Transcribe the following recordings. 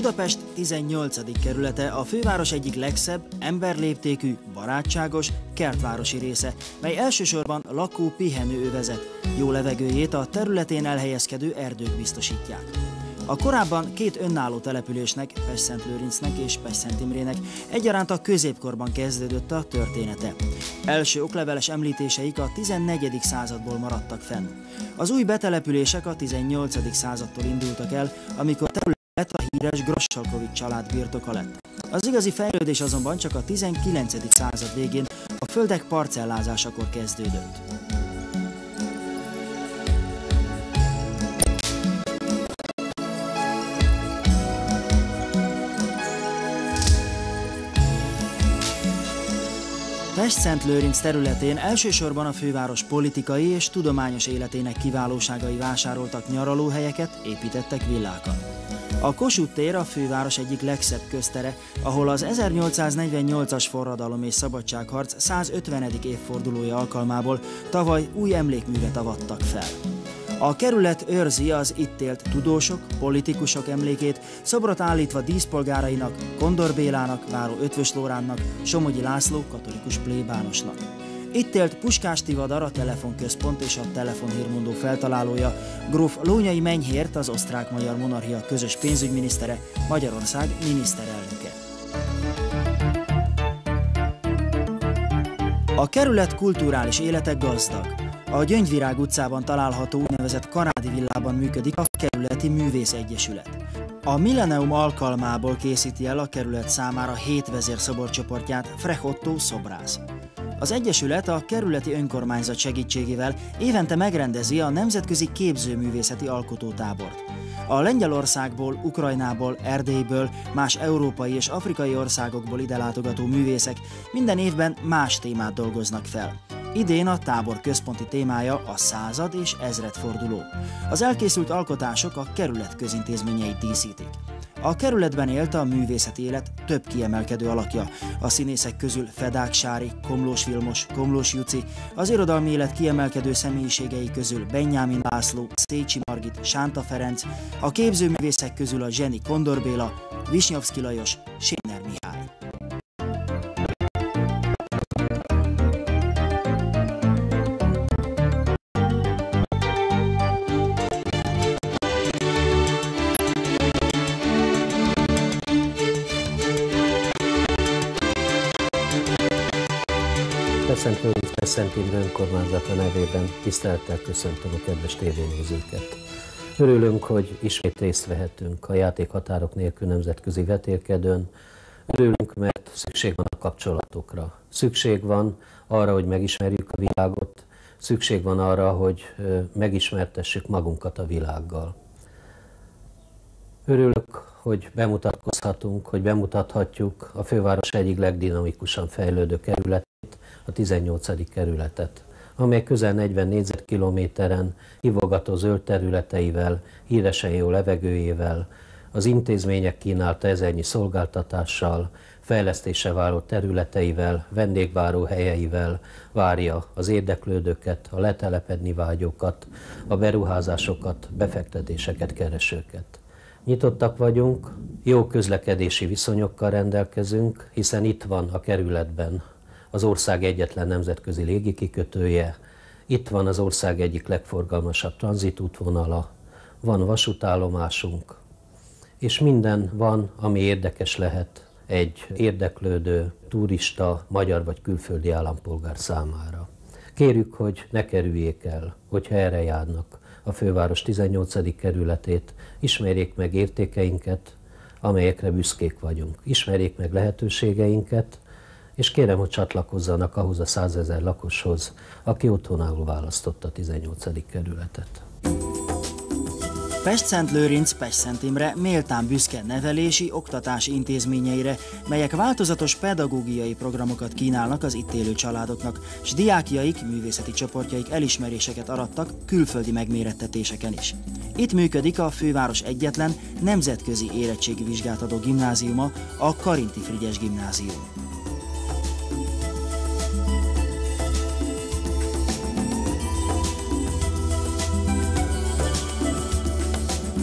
Budapest 18. kerülete a főváros egyik legszebb, emberléptékű, barátságos, kertvárosi része, mely elsősorban lakó-pihenő övezet. Jó levegőjét a területén elhelyezkedő erdők biztosítják. A korábban két önálló településnek, Pestszentlőrincnek és Pestszentimrének egyaránt a középkorban kezdődött a története. Első okleveles említéseik a 14. századból maradtak fenn. Az új betelepülések a 18. századtól indultak el, amikor terület a híres Grossalkovich család birtoka lett. Az igazi fejlődés azonban csak a 19. század végén a földek parcellázásakor kezdődött. Pestszentlőrinc területén elsősorban a főváros politikai és tudományos életének kiválóságai vásároltak nyaralóhelyeket, építettek villákat. A Kossuth tér a főváros egyik legszebb köztere, ahol az 1848-as forradalom és szabadságharc 150. évfordulója alkalmából tavaly új emlékművet avattak fel. A kerület őrzi az itt élt tudósok, politikusok emlékét, szobrot állítva díszpolgárainak, Kondor Bélának, Váró Ötvös Lóránnak, Somogyi László katolikus plébánosnak. Itt élt Puskás Tivadar, a telefonközpont és a telefonhírmondó feltalálója, gróf Lónyai Menyhért, az osztrák-magyar monarchia közös pénzügyminisztere, Magyarország miniszterelnöke. A kerület kulturális élete gazdag. A Gyöngyvirág utcában található úgynevezett Karádi villában működik a Kerületi Művészegyesület. A Millennium alkalmából készíti el a kerület számára 7 vezérszoborcsoportját Frech Ottó szobrász. Az egyesület a kerületi önkormányzat segítségével évente megrendezi a Nemzetközi Képzőművészeti Alkotótábort. A Lengyelországból, Ukrajnából, Erdélyből, más európai és afrikai országokból ide látogató művészek minden évben más témát dolgoznak fel. Idén a tábor központi témája a század és ezredforduló. Az elkészült alkotások a kerület közintézményeit díszítik. A kerületben élt a művészeti élet több kiemelkedő alakja. A színészek közül Fedák Sári, Komlós Vilmos, Komlós Juci, az irodalmi élet kiemelkedő személyiségei közül Benyámin László, Szécsi Margit, Sánta Ferenc, a képzőművészek közül a zseni Kondor Béla, Visnyovszky Lajos, Séner Mihály. Pestszentlőrinc Pestszentimre önkormányzata nevében tisztelettel köszöntöm a kedves tévénézőket. Örülünk, hogy ismét részt vehetünk a Játék, határok nélkül nemzetközi vetélkedőn. Örülünk, mert szükség van a kapcsolatokra. Szükség van arra, hogy megismerjük a világot. Szükség van arra, hogy megismertessük magunkat a világgal. Örülök, hogy bemutatkozhatunk, hogy bemutathatjuk a főváros egyik legdinamikusan fejlődő kerületét, a 18. kerületet, amely közel 40 négyzetkilométeren hívogató zöld területeivel, híresen jó levegőjével, az intézmények kínálta ezernyi szolgáltatással, fejlesztésre váró területeivel, vendégváró helyeivel várja az érdeklődőket, a letelepedni vágyókat, a beruházásokat, befektetéseket keresőket. Nyitottak vagyunk, jó közlekedési viszonyokkal rendelkezünk, hiszen itt van a kerületben az ország egyetlen nemzetközi légikikötője, itt van az ország egyik legforgalmasabb tranzitútvonala, van vasútállomásunk, és minden van, ami érdekes lehet egy érdeklődő turista, magyar vagy külföldi állampolgár számára. Kérjük, hogy ne kerüljék el, hogyha erre járnak a főváros 18. kerületét, ismerjék meg értékeinket, amelyekre büszkék vagyunk. Ismerjék meg lehetőségeinket, és kérem, hogy csatlakozzanak ahhoz a 100 000 lakoshoz, aki otthonául választotta a 18. kerületet. Pestszentlőrinc Pestszentimre méltán büszke nevelési, oktatási intézményeire, melyek változatos pedagógiai programokat kínálnak az itt élő családoknak, s diákjaik, művészeti csoportjaik elismeréseket arattak külföldi megmérettetéseken is. Itt működik a főváros egyetlen nemzetközi érettségi vizsgát adó gimnáziuma, a Karinti Frigyes Gimnázium.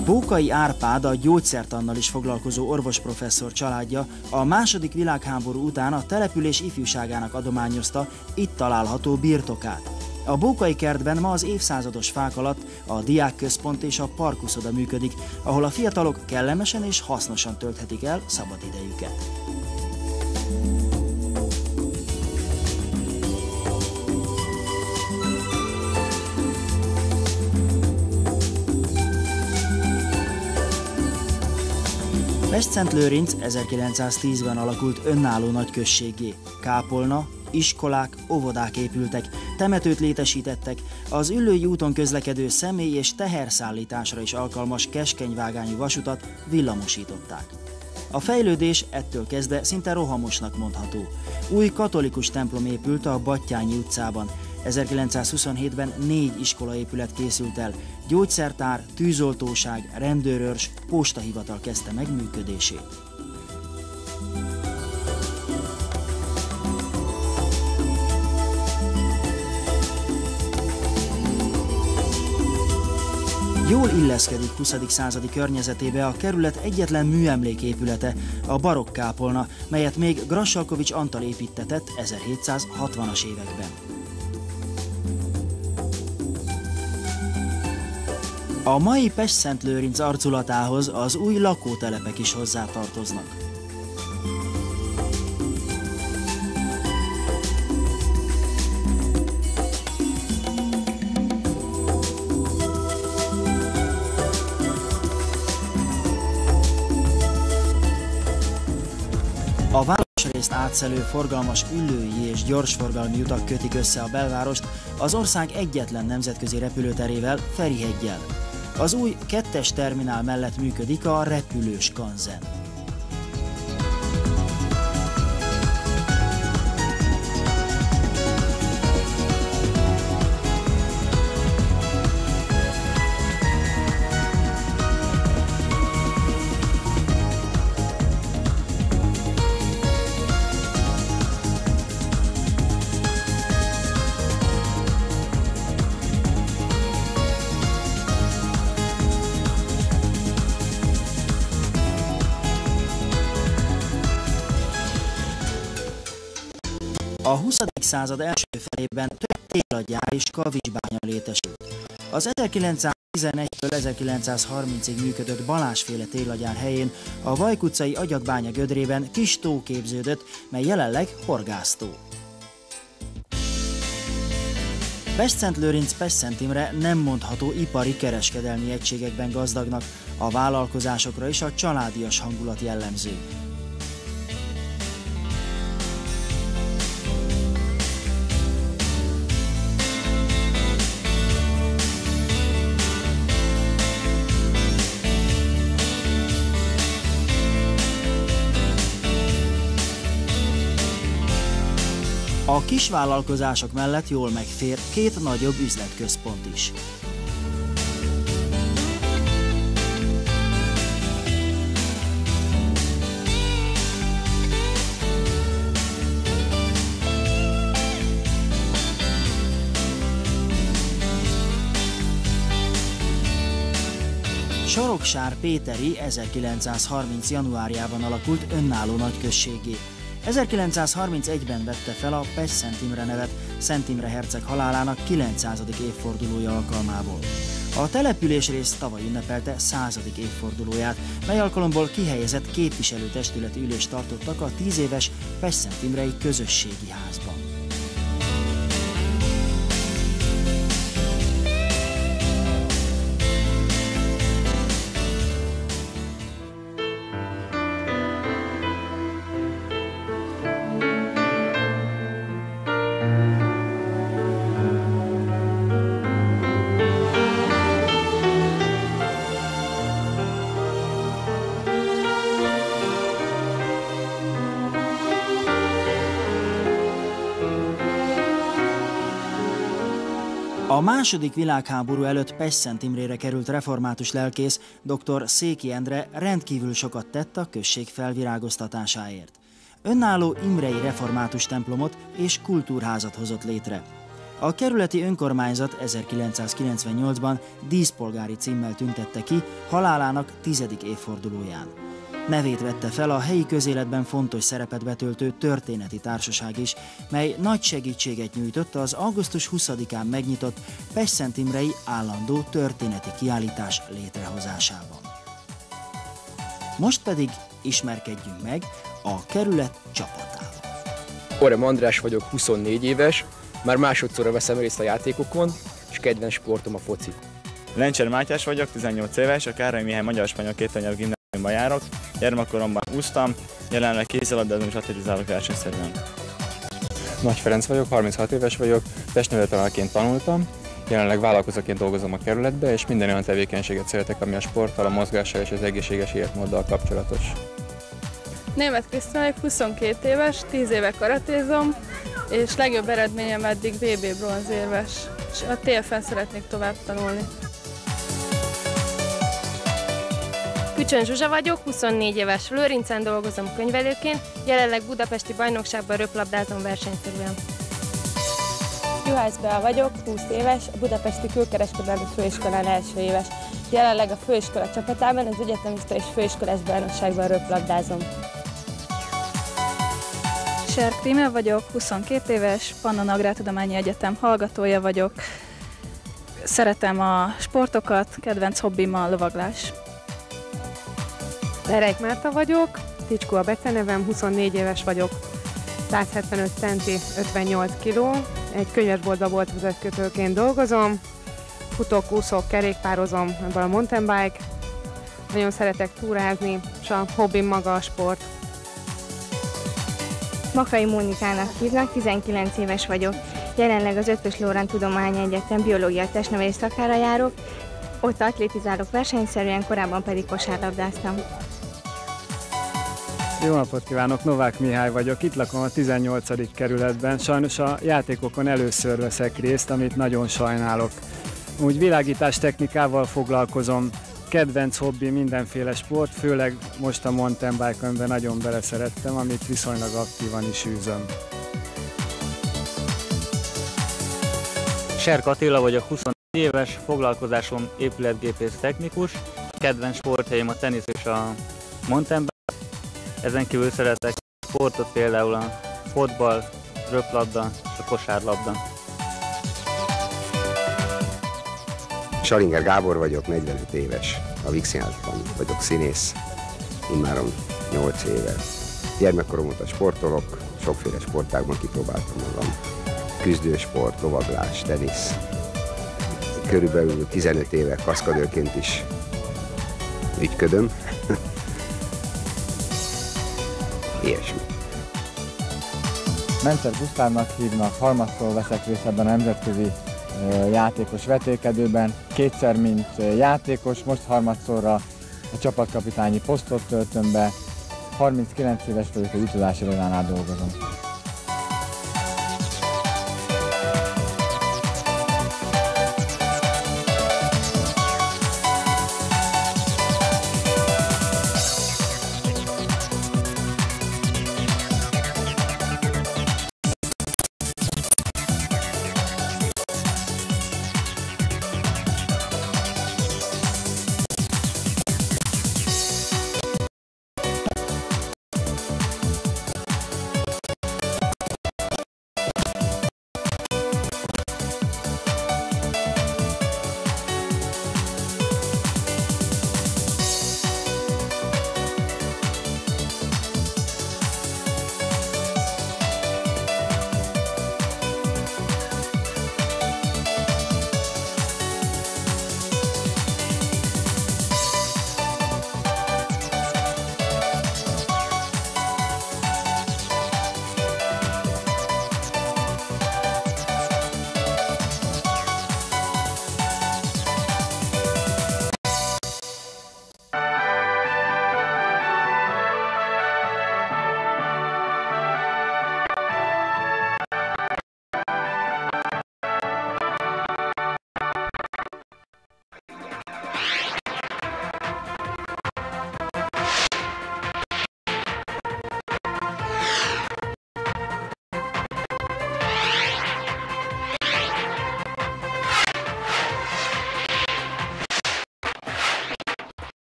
Bókai Árpád, a gyógyszertannal is foglalkozó orvosprofesszor családja a II. Világháború után a település ifjúságának adományozta itt található birtokát. A Bókai kertben ma az évszázados fák alatt a diákközpont és a parkuszoda működik, ahol a fiatalok kellemesen és hasznosan tölthetik el szabadidejüket. Pestszentlőrinc 1910-ben alakult önálló nagyközséggé. Kápolna, iskolák, óvodák épültek, temetőt létesítettek, az Üllői úton közlekedő személy- és teherszállításra is alkalmas keskeny vágányú vasutat villamosították. A fejlődés ettől kezdve szinte rohamosnak mondható. Új katolikus templom épült a Battyányi utcában. 1927-ben 4 iskolaépület készült el, gyógyszertár, tűzoltóság, rendőrőrs, postahivatal kezdte meg működését. Jól illeszkedik 20. századi környezetébe a kerület egyetlen műemléképülete, a barokk kápolna, melyet még Grassalkovich Antal építtetett 1760-as években. A mai Pestszentlőrinc arculatához az új lakótelepek is hozzátartoznak. A városrészt átszelő forgalmas ülői és gyorsforgalmi utak kötik össze a belvárost az ország egyetlen nemzetközi repülőterével, Feriheggyel. Az új 2-es terminál mellett működik a repülős kanzen. A 20. század első felében több téglagyár és kavicsbánya létesült. Az 1911-től 1930-ig működött Balázsféle téglagyár helyén a Vajk utcai agyagbánya gödrében kis tó képződött, mely jelenleg horgásztó. Pestszentlőrinc Pestszt Imre nem mondható ipari kereskedelmi egységekben gazdagnak, a vállalkozásokra is a családias hangulat jellemző. A kisvállalkozások mellett jól megfér 2 nagyobb üzletközpont is. Soroksár Péteri 1930. januárjában alakult önálló nagyközséggé. 1931-ben vette fel a Pestszt Imre nevet Szent Imre herceg halálának 900. évfordulója alkalmából. A településrész tavaly ünnepelte 100. évfordulóját, mely alkalomból kihelyezett képviselőtestületi ülést tartottak a 10 éves Pestszt Imrei közösségi házban. A II. Világháború előtt Pestszt Imrére került református lelkész, dr. Széki Endre rendkívül sokat tett a község felvirágoztatásáért. Önálló imrei református templomot és kultúrházat hozott létre. A kerületi önkormányzat 1998-ban díszpolgári címmel tüntette ki halálának 10. évfordulóján. Nevét vette fel a helyi közéletben fontos szerepet betöltő történeti társaság is, mely nagy segítséget nyújtott az augusztus 20-án megnyitott Pest-Szent Imrei állandó történeti kiállítás létrehozásában. Most pedig ismerkedjünk meg a kerület csapatával. Orem András vagyok, 24 éves, már másodszorra veszem részt a játékokon, és kedvenc sportom a foci. Lencser Mátyás vagyok, 18 éves, a Károly Mihály magyar-spanyol kétanyelvű gimnáziumban járok, gyermekkoromban úsztam, jelenleg kézilabdázom és atletizálok versenyszerűen. Nagy Ferenc vagyok, 36 éves vagyok, testnevelőtanárként tanultam, jelenleg vállalkozóként dolgozom a kerületbe, és minden olyan tevékenységet szeretek, ami a sporttal, a mozgással és az egészséges életmóddal kapcsolatos. Németh Krisztina vagyok, 22 éves, 10 éve karatézom, és legjobb eredményem eddig VB bronzérmes, és a TF-en szeretnék tovább tanulni. Kücsön Zsuzsa vagyok, 24 éves, Lőrincen dolgozom könyvelőként, jelenleg budapesti bajnokságban röplabdázom versenyszerűen. Juhász Bea vagyok, 20 éves, a budapesti külkereskedelmi főiskolán első éves. Jelenleg a főiskola csapatában az egyetemista és főiskolás bajnokságban röplabdázom. Serk Rímel vagyok, 22 éves, Pannon Agrártudományi Egyetem hallgatója vagyok. Szeretem a sportokat, kedvenc hobbim a lovaglás. Lerejk Márta vagyok, Ticskó a becenevem, 24 éves vagyok, 175 centi, 58 kiló, egy könyvesboltban boltvezetőként dolgozom, futok, úszok, kerékpározom, ebből a mountain bike, nagyon szeretek túrázni, és a hobbim maga a sport. Makrai Mónikának hívnak, 19 éves vagyok. Jelenleg az Eötvös Loránd Tudományegyetem biológia testnevelés szakára járok, ott atlétizálok versenyszerűen, korábban pedig kosárlabdáztam. Jó napot kívánok, Novák Mihály vagyok, itt lakom a 18. kerületben, sajnos a játékokon először veszek részt, amit nagyon sajnálok. Úgy világítás technikával foglalkozom, kedvenc hobbi mindenféle sport, főleg most a mountain bike-on nagyon beleszerettem, amit viszonylag aktívan is űzöm. Serk Attila vagyok, 24 éves, foglalkozásom épületgépész technikus, kedvenc sporthelyem a tenisz és a mountain bike. Ezen kívül szeretek sportot, például a fotball, röplabda és a kosárlabda. Salinger Gábor vagyok, 45 éves, a Vígszínházban vagyok színész, immáron 8 éve. Gyermekkorom óta sportolok, sokféle sportágban kipróbáltam magam. Küzdősport, lovaglás, tenisz. Körülbelül 15 éve kaszkadőrként is ügyködöm. Ilyesmi. Mencer Gusztávnak hívnak, harmadszor veszek részt ebben a nemzetközi játékos vetélkedőben. Kétszer, mint játékos, most harmadszorra a csapatkapitányi posztot töltöm be. 39 éves vagyok, az utazási irodánál dolgozom.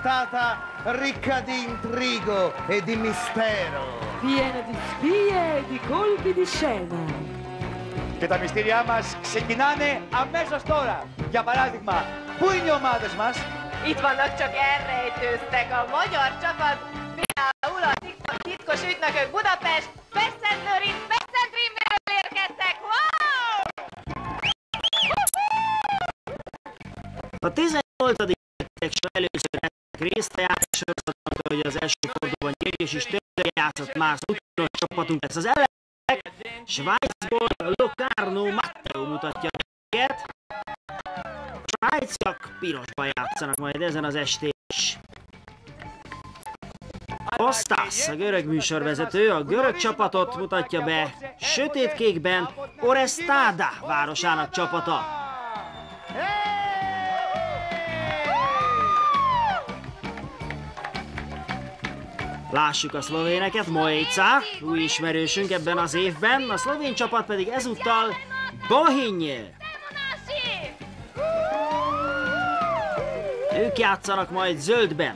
puntata ricca di intrigo e di mistero. Piena di spie e di colpi di scena. Και τα μυστήριά μας ξεκινάνε αμέσως τώρα. Για παράδειγμα, πού είναι οι ομάδες μας? Itt vannak, csak elrejtőztek a magyar csapat, például a titkos ügynökök Budapest, Pest-Szent-Lőrinc, Pest-Szent-Imréről érkeztek. Wow! A 18. először vettek részt a játéksorozatban, hogy az első fordulóban nyerés is többször játszott más utános csapatunk lesz. Az ellenfelek Svájcból Locarno Matteo mutatja őket. Svájciak pirosban játszanak majd ezen az estén is. Kostas, a görög műsorvezető, a görög csapatot mutatja be sötétkékben, Orestada városának csapata. Lássuk a szlovéneket, Mojca, új ismerősünk ebben az évben, a szlovén csapat pedig ezúttal Bohinj. Ők játszanak majd zöldben.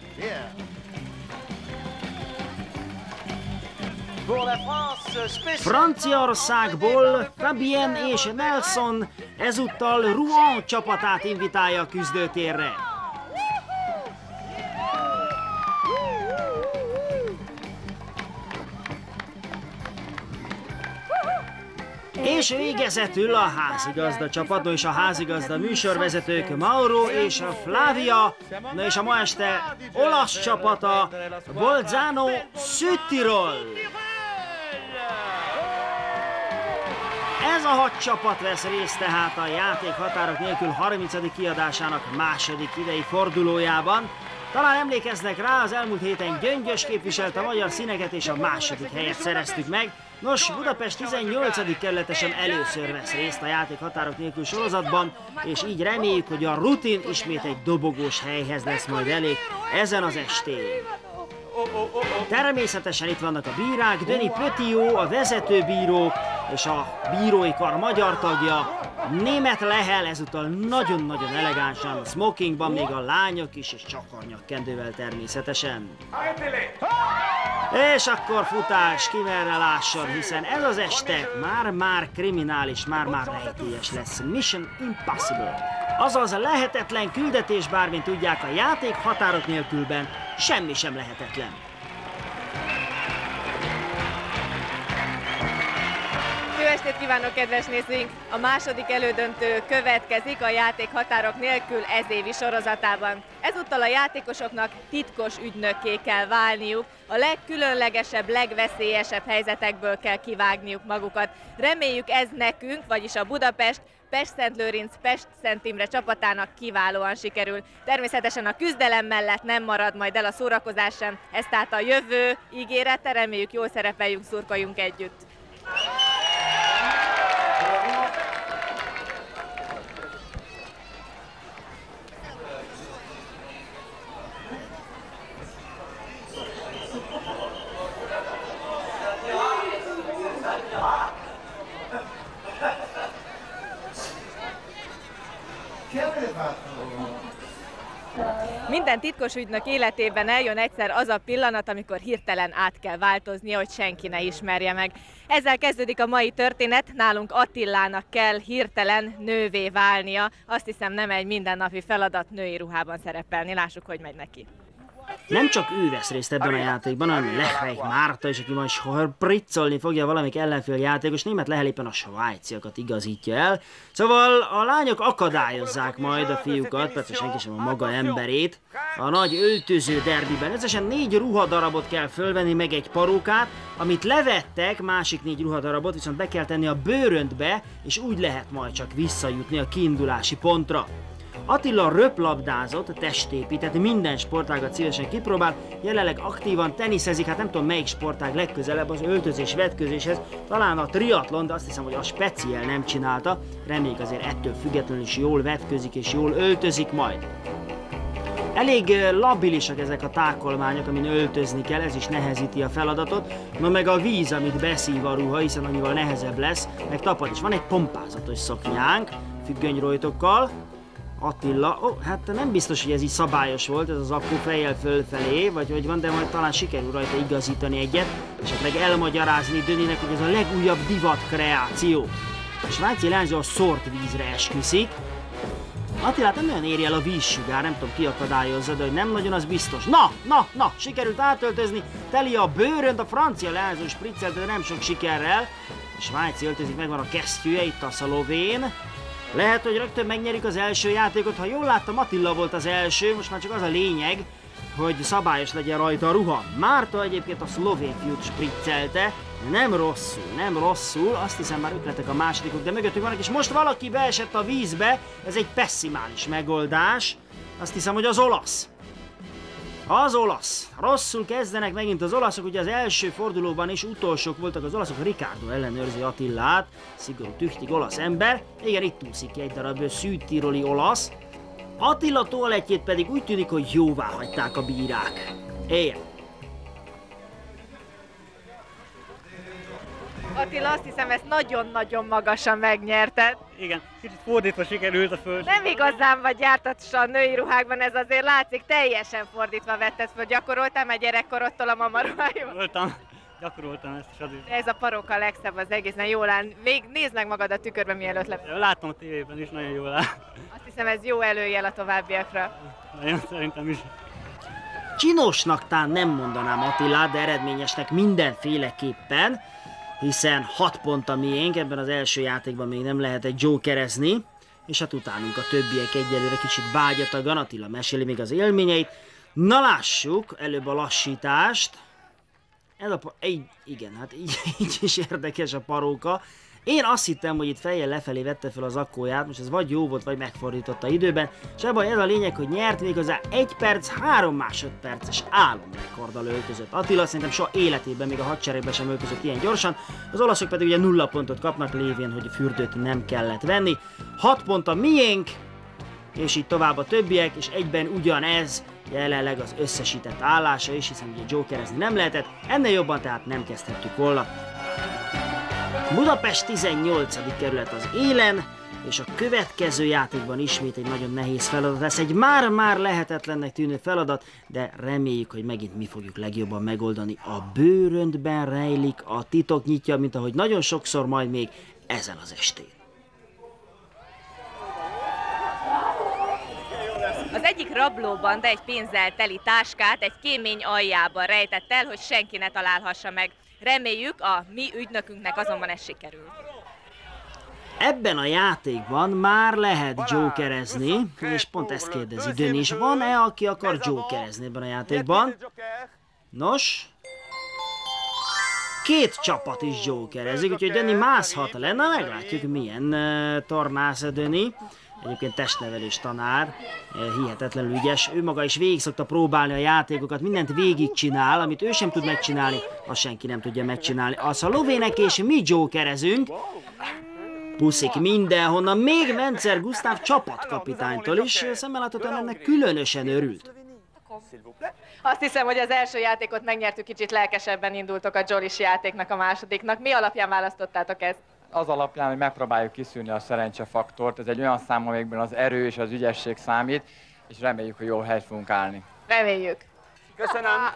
Franciaországból Fabien és Nelson ezúttal Rouen csapatát invitálja a küzdőtérre. És végezetül a házigazda csapat, és a házigazda műsorvezetők Mauro és a Flavia, és a ma este olasz csapata Bolzano Südtirol. Ez a 6 csapat vesz részt tehát a Játék határok nélkül 30. kiadásának második idei fordulójában. Talán emlékeznek rá, az elmúlt héten Gyöngyös képviselte a magyar színeket, és a második helyet szereztük meg. Nos, Budapest 18. kerületesen először vesz részt a Játék határok nélkül sorozatban, és így reméljük, hogy a rutin ismét egy dobogós helyhez lesz majd elég ezen az estén. Természetesen itt vannak a bírák, Denis Petiot, a vezetőbíró és a bírói kar magyar tagja, Németh Lehel, ezúttal nagyon-nagyon elegánsan, smokingban még a lányok is, és csakarnyakkendővel természetesen. És akkor futás, ki merre lásson, hiszen ez az este már kriminális, már rejtélyes lesz. Mission Impossible. Azaz lehetetlen küldetés, bármint tudják, a Játék határok nélkülben semmi sem lehetetlen. Jó estét kívánok, kedves nézőink! A második elődöntő következik a Játék határok nélkül ezévi sorozatában. Ezúttal a játékosoknak titkos ügynökké kell válniuk, a legkülönlegesebb, legveszélyesebb helyzetekből kell kivágniuk magukat. Reméljük ez nekünk, vagyis a Budapest, Pest-Szent-Lőrinc, Pest-Szent Imre csapatának kiválóan sikerül. Természetesen a küzdelem mellett nem marad majd el a szórakozás sem, ez tehát a jövő ígérete, reméljük jól szerepeljünk, szurkoljunk együtt. Minden titkos ügynök életében eljön egyszer az a pillanat, amikor hirtelen át kell változnia, hogy senki ne ismerje meg. Ezzel kezdődik a mai történet, nálunk Attilának kell hirtelen nővé válnia. Azt hiszem, nem egy mindennapi feladat női ruhában szerepelni. Lássuk, hogy megy neki. Nem csak ő vesz részt ebben a játékban, hanem Lechreich Márta is, aki majd priccolni fogja valamik ellenfél játékos, Németh Lehel éppen a svájciakat igazítja el. Szóval a lányok akadályozzák majd a fiúkat, persze senki sem a maga emberét, a nagy öltöző derbiben. Összesen 4 ruhadarabot kell fölvenni, meg egy parókát, amit levettek, másik 4 ruhadarabot viszont be kell tenni a bőröntbe, és úgy lehet majd csak visszajutni a kiindulási pontra. Attila röplabdázott, testépített, minden sportágat szívesen kipróbál, jelenleg aktívan teniszezik, hát nem tudom melyik sportág legközelebb az öltözés vetközéshez, talán a triatlon, de azt hiszem, hogy a speciál nem csinálta, reméljük azért ettől függetlenül is jól vetközik és jól öltözik majd. Elég labilisak ezek a tákolmányok, amin öltözni kell, ez is nehezíti a feladatot, na meg a víz, amit beszív a ruha, hiszen annyival nehezebb lesz, meg tapad is. Van egy pompázatos szoknyánk, függönyrojtokkal, Attila, hát nem biztos, hogy ez így szabályos volt, ez az akkó fejjel fölfelé, vagy hogy van, de majd talán sikerül rajta igazítani egyet, esetleg elmagyarázni Döninek, hogy ez a legújabb divat kreáció. A svájci lányzó a szórt vízre esküszik. Attilát nem nagyon éri el a vízsugár, nem tudom ki akadályozza, de hogy nem nagyon, az biztos. Na, sikerült átöltözni, teli a bőrönd, a francia lányzó spriccelt, de nem sok sikerrel. A svájci öltözik, megvan a kesztyűje, itt a szlovén. Lehet, hogy rögtön megnyerik az első játékot, ha jól láttam, Attila volt az első, most már csak az a lényeg, hogy szabályos legyen rajta a ruha. Márta egyébként a szlovén fiút spriccelte, nem rosszul, azt hiszem már ötletek a másodikok, de mögöttük vannak, és most valaki beesett a vízbe, ez egy pesszimális megoldás, azt hiszem, hogy az olasz. Rosszul kezdenek megint az olaszok, ugye az első fordulóban is utolsók voltak az olaszok, Ricardo ellenőrzi Attillát, szigorú tüchtig olasz ember, igen, itt úszik ki egy darab szűd-tiroli olasz. Attila toalettjét pedig úgy tűnik, hogy jóvá hagyták a bírák. Éjjel. Attila, azt hiszem, ezt nagyon-nagyon magasan megnyerted. Igen, kicsit fordítva sikerült a föld. Nem igazán vagy jártas a női ruhákban, ez azért látszik, teljesen fordítva vetted föl. Gyakoroltál már gyerekkorodtól a mama ruhájban? Gyakoroltam ezt is azért. Ez a paróka a legszebb az egészen, jól áll. Még nézd meg magad a tükörben, mielőtt lefel. Láttam a tévében is, nagyon jól áll. Azt hiszem, ez jó előjel a továbbiakra. Nagyon szerintem is. Csinosnak tán nem mondanám Attilát, de eredményesnek mindenféleképpen, hiszen 6 pont a miénk, ebben az első játékban még nem lehet egy jokerezni, és hát utánunk a többiek egyelőre kicsit vágyatagan, Attila meséli még az élményeit. Na lássuk, előbb a lassítást. Ez igen, hát így is érdekes a paróka. Én azt hittem, hogy itt fejjel lefelé vette fel az akkóját, most ez vagy jó volt, vagy megfordította időben, és ebben ez a lényeg, hogy nyert méghozzá 1 perc 3 másodperces álomrekorddal öltözött. Attila szerintem soha életében, még a hadseregben sem öltözött ilyen gyorsan, az olaszok pedig ugye 0 pontot kapnak, lévén, hogy fürdőt nem kellett venni. 6 pont a miénk, és így tovább a többiek, és egyben ugyanez jelenleg az összesített állása is, hiszen ugye jokerezni nem lehetett, ennél jobban tehát nem kezdhettük volna. Budapest 18. kerület az élen, és a következő játékban ismét egy nagyon nehéz feladat lesz, egy már-már lehetetlennek tűnő feladat, de reméljük, hogy megint mi fogjuk legjobban megoldani. A bőröndben rejlik a titok nyitja, mint ahogy nagyon sokszor majd még ezen az estén. Az egyik rablóbanda egy pénzzel teli táskát egy kémény aljában rejtett el, hogy senki ne találhassa meg. Reméljük, a mi ügynökünknek azonban ez sikerül. Ebben a játékban már lehet jokerezni, és pont ezt kérdezi Döni is. Van-e, aki akar jokerezni ebben a játékban? Nos, 2 csapat is jokerezik, úgyhogy Döni mászhat le. Na, meglátjuk, milyen tornász Döni. Egyébként testnevelés tanár, hihetetlenül ügyes. Ő maga is végig szokta próbálni a játékokat, mindent végigcsinál, amit ő sem tud megcsinálni, azt senki nem tudja megcsinálni. A szlovének és mi jokerezünk. Puszik mindenhonnan, még Mencer Gusztáv csapatkapitánytól is, szemmel láthatóan ennek különösen örült. Azt hiszem, hogy az első játékot megnyertük, kicsit lelkesebben indultok a Jolis játéknak a másodiknak. Mi alapján választottátok ezt? Az alapján, hogy megpróbáljuk kiszűrni a szerencsefaktort, ez egy olyan szám, amikben az erő és az ügyesség számít, és reméljük, hogy jól helyt fogunk állni. Reméljük. Köszönöm.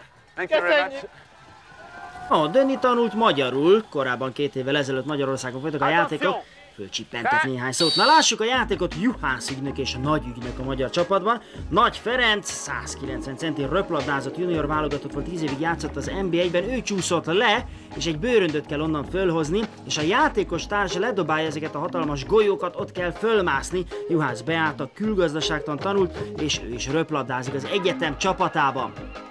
Döni tanult magyarul, korábban 2 évvel ezelőtt Magyarországon folytak a játékok, fölcsippentett néhány szót. Na lássuk a játékot, Juhász ügynök és a nagy ügynök a magyar csapatban. Nagy Ferenc, 190 centi röplabdázott junior válogatott volt, 10 évig játszott az NB1-ben, ő csúszott le, és egy bőröndöt kell onnan fölhozni, és a játékos társa ledobálja ezeket a hatalmas golyókat, ott kell fölmászni. Juhász beállt, a külgazdaságtan tanult, és ő is röplabdázik az egyetem csapatában.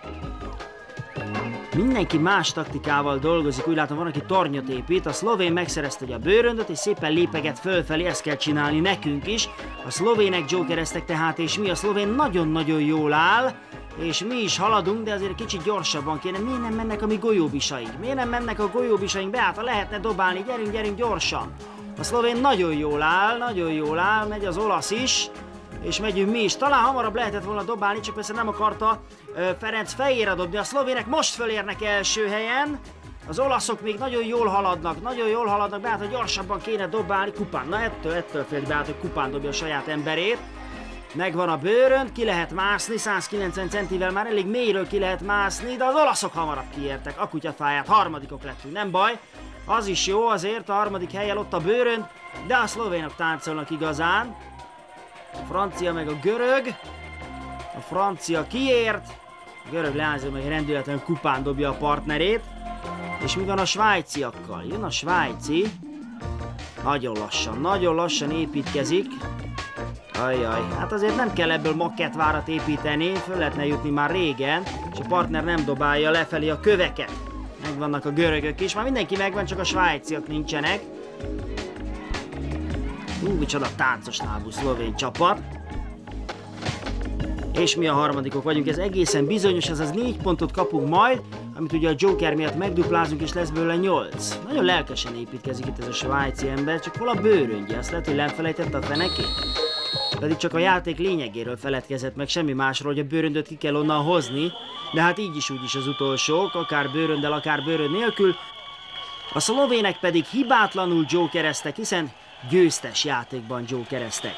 Mindenki más taktikával dolgozik, úgy látom van, aki tornyot épít, a szlovén megszerezte a bőröndöt, és szépen lépeget fölfelé, ezt kell csinálni nekünk is. A szlovének jokereztek tehát, és mi a szlovén nagyon-nagyon jól áll, és mi is haladunk, de azért kicsit gyorsabban kéne. Miért nem mennek a mi golyóbisaink? Miért nem mennek a golyóbisaink be? Hát ha lehetne dobálni, gyerünk gyorsan! A szlovén nagyon jól áll, megy az olasz is, és megyünk mi is. Talán hamarabb lehetett volna dobálni, csak persze nem akarta Ferenc fejére dobni. A szlovének most fölérnek első helyen, az olaszok még nagyon jól haladnak, beállt, hogy gyorsabban kéne dobálni. Kupán, na ettől fél beállt, hogy Kupán dobja a saját emberét. Megvan a bőrönd, ki lehet mászni, 190 centivel már elég mélyről ki lehet mászni, de az olaszok hamarabb kiértek a kutyafáját, harmadikok lettünk, nem baj. Az is jó azért, a harmadik helyen ott a bőrönd, de a szlovénok táncolnak igazán. A francia meg a görög, a francia kiért, a görög leányzó meg rendületlenül kupán dobja a partnerét. És mi van a svájciakkal? Jön a svájci, nagyon lassan építkezik. Ajjaj, hát azért nem kell ebből makettvárat építeni, föl lehetne jutni már régen, és a partner nem dobálja lefelé a köveket. Megvannak a görögök is, már mindenki megvan, csak a svájciak nincsenek. Micsoda táncos lábú szlovén csapat. És mi a harmadikok vagyunk, ez egészen bizonyos, azaz 4 pontot kapunk majd, amit ugye a Joker miatt megduplázunk, és lesz belőle 8. Nagyon lelkesen építkezik itt ez a svájci ember, csak hol a bőröndje? Azt lehet, hogy lefelejtette a fenekét? Pedig csak a játék lényegéről feledkezett meg, semmi másról, hogy a bőröndöt ki kell onnan hozni, de hát így is úgy is az utolsók, akár bőrönddel, akár bőrönd nélkül. A szlovének pedig hibátlanul jokereztek, hiszen győztes játékban jokereztek.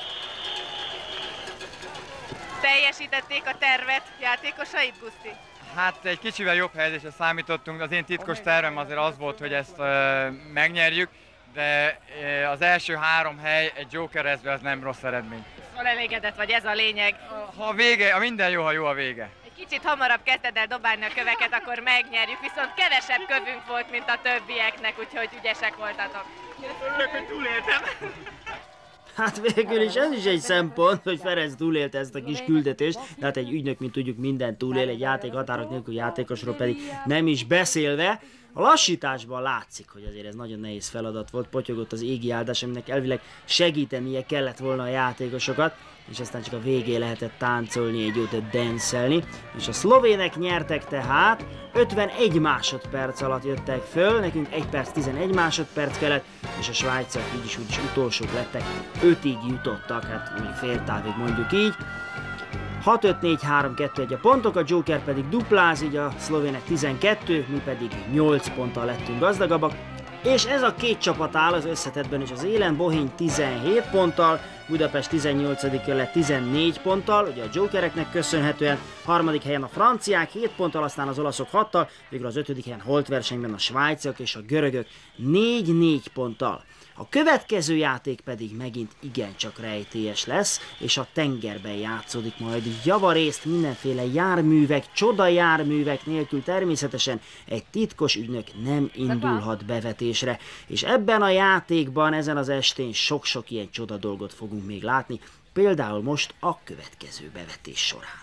Teljesítették a tervet játékosait, Guszti? Hát egy kicsivel jobb helyezésre számítottunk, az én titkos tervem azért az volt, hogy ezt megnyerjük, de az első 3 hely egy jokerezve, az nem rossz eredmény. Szóval elégedett vagy, ez a lényeg. Ha a minden jó, ha jó a vége. Egy kicsit hamarabb kezdted el dobálni a köveket, akkor megnyerjük, viszont kevesebb kövünk volt, mint a többieknek, úgyhogy ügyesek voltatok. Örülök, hogy túléltem. Hát végül is ez is egy szempont, hogy Ferenc túlélte ezt a kis küldetést, de hát egy ügynök, mint tudjuk, minden túlél, egy játék határok nélkül játékosról pedig nem is beszélve. A lassításban látszik, hogy azért ez nagyon nehéz feladat volt, potyogott az égi áldás, aminek elvileg segítenie kellett volna a játékosokat, és aztán csak a végén lehetett táncolni, egy jót denszelni, és a szlovének nyertek tehát, 51 másodperc alatt jöttek föl, nekünk 1 perc 11 másodperc kellett, és a svájciak így is úgy is utolsók lettek, 5-ig jutottak, hát még fél távig mondjuk így. 6-5-4-3-2-1 a pontok, a Joker pedig dupláz, így a szlovének 12, mi pedig 8 ponttal lettünk gazdagabbak. És ez a két csapat áll az összetettben is az élen, Bohíny 17 ponttal, Budapest 18. lett 14 ponttal, ugye a Jokereknek köszönhetően, harmadik helyen a franciák 7 ponttal, aztán az olaszok 6-tal, végül az 5. helyen holtversenyben a svájciak és a görögök 4-4 ponttal. A következő játék pedig megint igencsak rejtélyes lesz, és a tengerben játszódik majd javarészt mindenféle járművek, csodajárművek nélkül természetesen egy titkos ügynök nem indulhat bevetésre. És ebben a játékban, ezen az estén sok-sok ilyen csoda dolgot fogunk még látni, például most a következő bevetés során.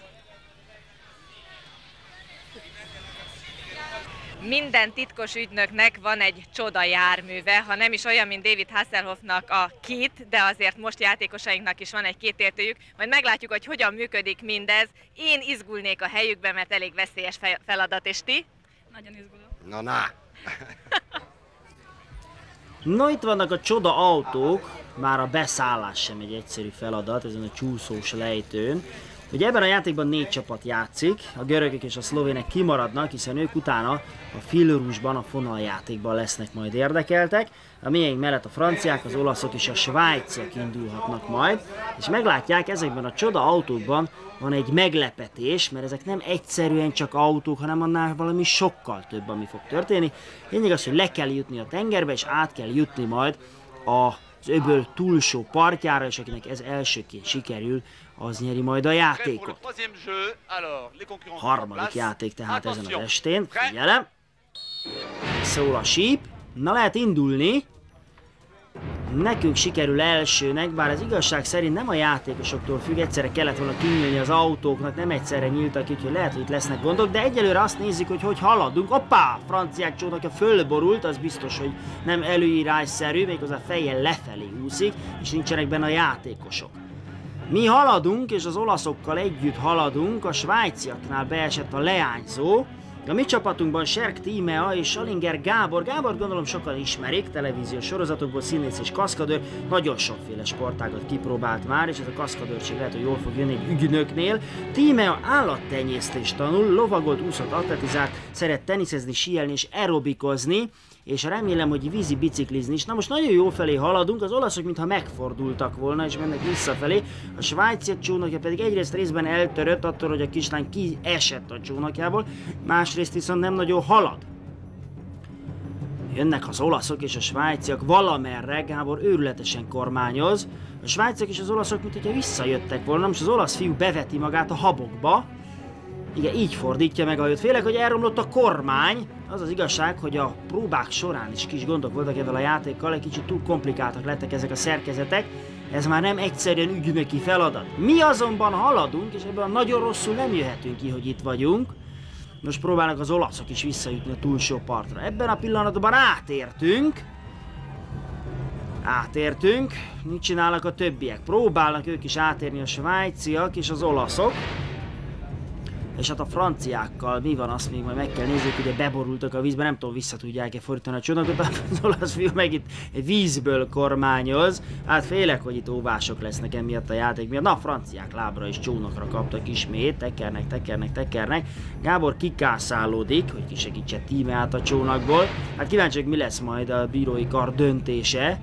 Minden titkos ügynöknek van egy csoda járműve, ha nem is olyan, mint David Hasselhoffnak a KIT, de azért most játékosainknak is van egy kétértőjük, majd meglátjuk, hogy hogyan működik mindez. Én izgulnék a helyükben, mert elég veszélyes feladat, és ti? Nagyon izgulok. Na. No, itt vannak a csoda autók, már a beszállás sem egy egyszerű feladat ezen a csúszós lejtőn. Ugye ebben a játékban 4 csapat játszik, a görögök és a szlovének kimaradnak, hiszen ők utána a filrúsban, a fonaljátékban lesznek majd érdekeltek. A miénk mellett a franciák, az olaszok és a svájciak indulhatnak majd, és meglátják, ezekben a csoda autókban van egy meglepetés, mert ezek nem egyszerűen csak autók, hanem annál valami sokkal több, ami fog történni. Lényeg az, hogy le kell jutni a tengerbe, és át kell jutni majd az öböl túlsó partjára, és akinek ez elsőként sikerül, az nyeri majd a játékot. Harmadik játék tehát ezen az estén. Figyelem! Szól a síp. Na, lehet indulni. Nekünk sikerül elsőnek, bár ez igazság szerint nem a játékosoktól függ, egyszerre kellett volna kinyílni az autóknak, nem egyszerre nyíltak, úgyhogy lehet, hogy itt lesznek gondok, de egyelőre azt nézzük, hogy haladunk. Hoppá! Franciák csónakja fölborult, az biztos, hogy nem előírásszerű, méghozzá fejjel lefelé úszik, és nincsenek benne a játékosok. Mi haladunk, és az olaszokkal együtt haladunk, a svájciaknál beesett a leányzó. A mi csapatunkban Serk Tímea és Salinger Gábor. Gábor gondolom sokan ismerik, televíziós sorozatokból, színész és kaszkadőr, nagyon sokféle sportágat kipróbált már, és ez a kaszkadőrség lehet, hogy jól fog jönni egy ügynöknél. Tímea állattenyésztést tanul, lovagolt, úszott, atletizált, szeret teniszezni, síelni és aerobikozni, és remélem, hogy vízi biciklizni is. Na most nagyon jó felé haladunk, az olaszok mintha megfordultak volna, és mennek visszafelé, a svájciak csónakja pedig egyrészt részben eltörött attól, hogy a kislány kiesett a csónakjából, másrészt viszont nem nagyon halad. Jönnek az olaszok és a svájciak valamerre, Gábor őrületesen kormányoz. A svájciak és az olaszok, mint hogyha visszajöttek volna, most az olasz fiú beveti magát a habokba. Igen, így fordítja meg a hajót. Félek, hogy elromlott a kormány. Az az igazság, hogy a próbák során is kis gondok voltak ezzel a játékkal, egy kicsit túl komplikáltak lettek ezek a szerkezetek. Ez már nem egyszerűen ügynöki feladat. Mi azonban haladunk, és ebből nagyon rosszul nem jöhetünk ki, hogy itt vagyunk. Most próbálnak az olaszok is visszajutni a túlsó partra. Ebben a pillanatban átértünk. Mit csinálnak a többiek? Próbálnak ők is átérni, a svájciak és az olaszok. És hát a franciákkal mi van, azt még majd meg kell nézzük, ugye beborultak a vízbe, nem tudom, vissza tudják-e fordítani a csónakot, az olasz fiú meg itt egy vízből kormányoz. Hát félek, hogy itt óvások lesznek emiatt a játék miatt. Na, a franciák lábra és csónakra kaptak ismét, tekernek. Gábor kikászálódik, hogy kisegítse tíme át a csónakból. Hát kíváncsiak, mi lesz majd a bírói kar döntése.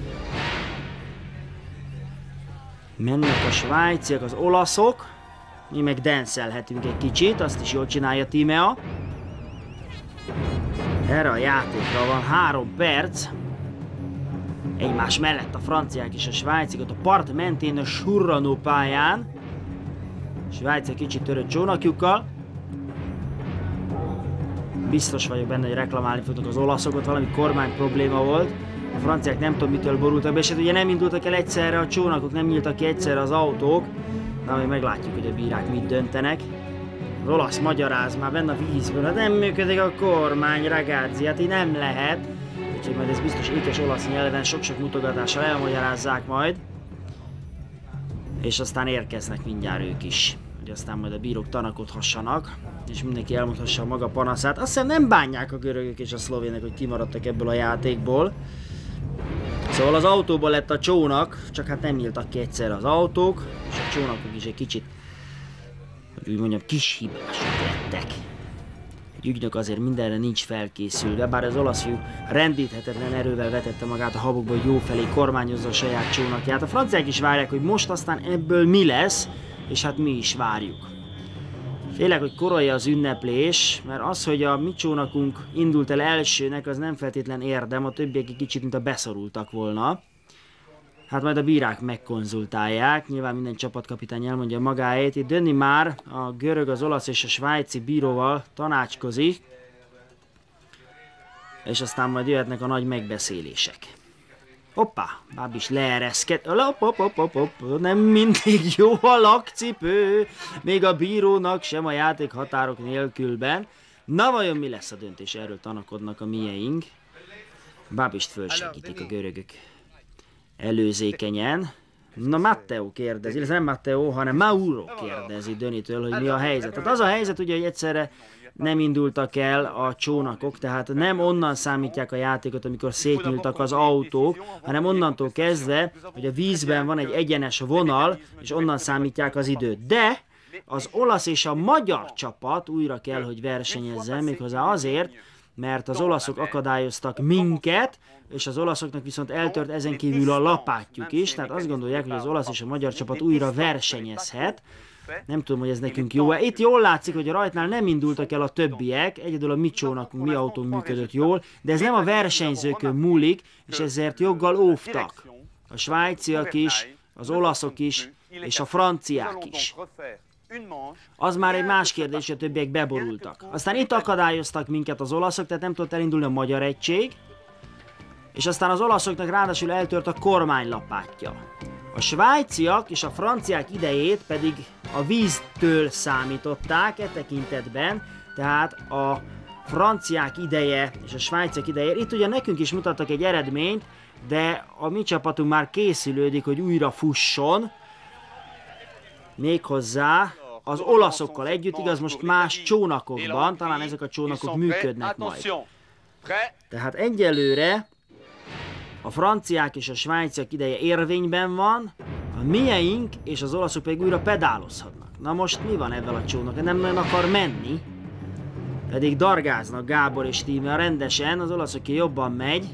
Mennek a svájciak, az olaszok. Mi meg denszelhetünk egy kicsit, azt is jól csinálja Tímea. Erre a játékra van 3 perc. Egymás mellett a franciák és a svájciak a part mentén a surranó pályán. A svájciak kicsit törött csónakjukkal. Biztos vagyok benne, hogy reklamálni fognak az olaszokat, valami kormány probléma volt. A franciák nem tudom mitől borultak be, és hát ugye nem indultak el egyszerre a csónakok, nem nyíltak ki egyszerre az autók. Na, majd meglátjuk, hogy a bírák mit döntenek. Az olasz magyaráz már benne a vízből, hát nem működik a kormány, ragazzi, hát így nem lehet. Úgyhogy majd ez biztos ékes olasz nyelven sok-sok mutogatással elmagyarázzák majd. És aztán érkeznek mindjárt ők is. Hogy aztán majd a bírók tanakodhassanak, és mindenki elmondhassa a maga panaszát. Azt hiszem nem bánják a görögök és a szlovének, hogy kimaradtak ebből a játékból. Szóval az autóból lett a csónak, csak hát nem nyíltak ki egyszerre az autók, és a csónakok is egy kicsit, hogy úgy mondjam, kis hibások lettek. Egy ügynök azért mindenre nincs felkészülve, bár az olasz fiú rendíthetetlen erővel vetette magát a habokba, hogy jó felé kormányozza a saját csónakját. A franciák is várják, hogy most aztán ebből mi lesz, és hát mi is várjuk. Félek, hogy korolja az ünneplés, mert az, hogy a mi csónakunk indult el elsőnek, az nem feltétlen érdem, a többiek egy kicsit, mint a beszorultak volna. Hát majd a bírák megkonzultálják, nyilván minden csapatkapitány elmondja magáét. Itt Dönni már a görög, az olasz és a svájci bíróval tanácskozik, és aztán majd jöhetnek a nagy megbeszélések. Hoppá, báb is leereszkedt. Nem mindig jó a lakcipő, még a bírónak sem a játék határok nélkülben. Na vajon mi lesz a döntés? Erről tanakodnak a mieink. Bábist fölsegítik a görögök előzékenyen. Na, Matteo kérdezi, ez nem Matteo, hanem Mauro kérdezi Dönitől, hogy mi a helyzet. Tehát az a helyzet ugye, hogy egyszerre nem indultak el a csónakok, tehát nem onnan számítják a játékot, amikor szétnyíltak az autók, hanem onnantól kezdve, hogy a vízben van egy egyenes vonal, és onnan számítják az időt. De az olasz és a magyar csapat újra kell, hogy versenyezzen, méghozzá azért, mert az olaszok akadályoztak minket, és az olaszoknak viszont eltört ezen kívül a lapátjuk is, tehát azt gondolják, hogy az olasz és a magyar csapat újra versenyezhet. Nem tudom, hogy ez nekünk jó-e. Itt jól látszik, hogy a rajtnál nem indultak el a többiek, egyedül a mi csónakunk, mi autónk működött jól, de ez nem a versenyzőkön múlik, és ezért joggal óvtak. A svájciak is, az olaszok is, és a franciák is. Az már egy más kérdés, hogy a többiek beborultak. Aztán itt akadályoztak minket az olaszok, tehát nem tudott elindulni a magyar egység, és aztán az olaszoknak ráadásul eltört a kormánylapátja. A svájciak és a franciák idejét pedig a víztől számították e tekintetben, tehát a franciák ideje és a svájciak ideje. Itt ugye nekünk is mutattak egy eredményt, de a mi csapatunk már készülődik, hogy újra fusson, méghozzá az olaszokkal együtt, igaz, most más csónakokban, talán ezek a csónakok működnek majd. Tehát egyelőre a franciák és a svájciak ideje érvényben van, a mieink és az olaszok pedig újra pedálozhatnak. Na most mi van ezzel a csónak? Nem nagyon akar menni. pedig dargáznak Gábor és tíme rendesen, az olaszoké jobban megy.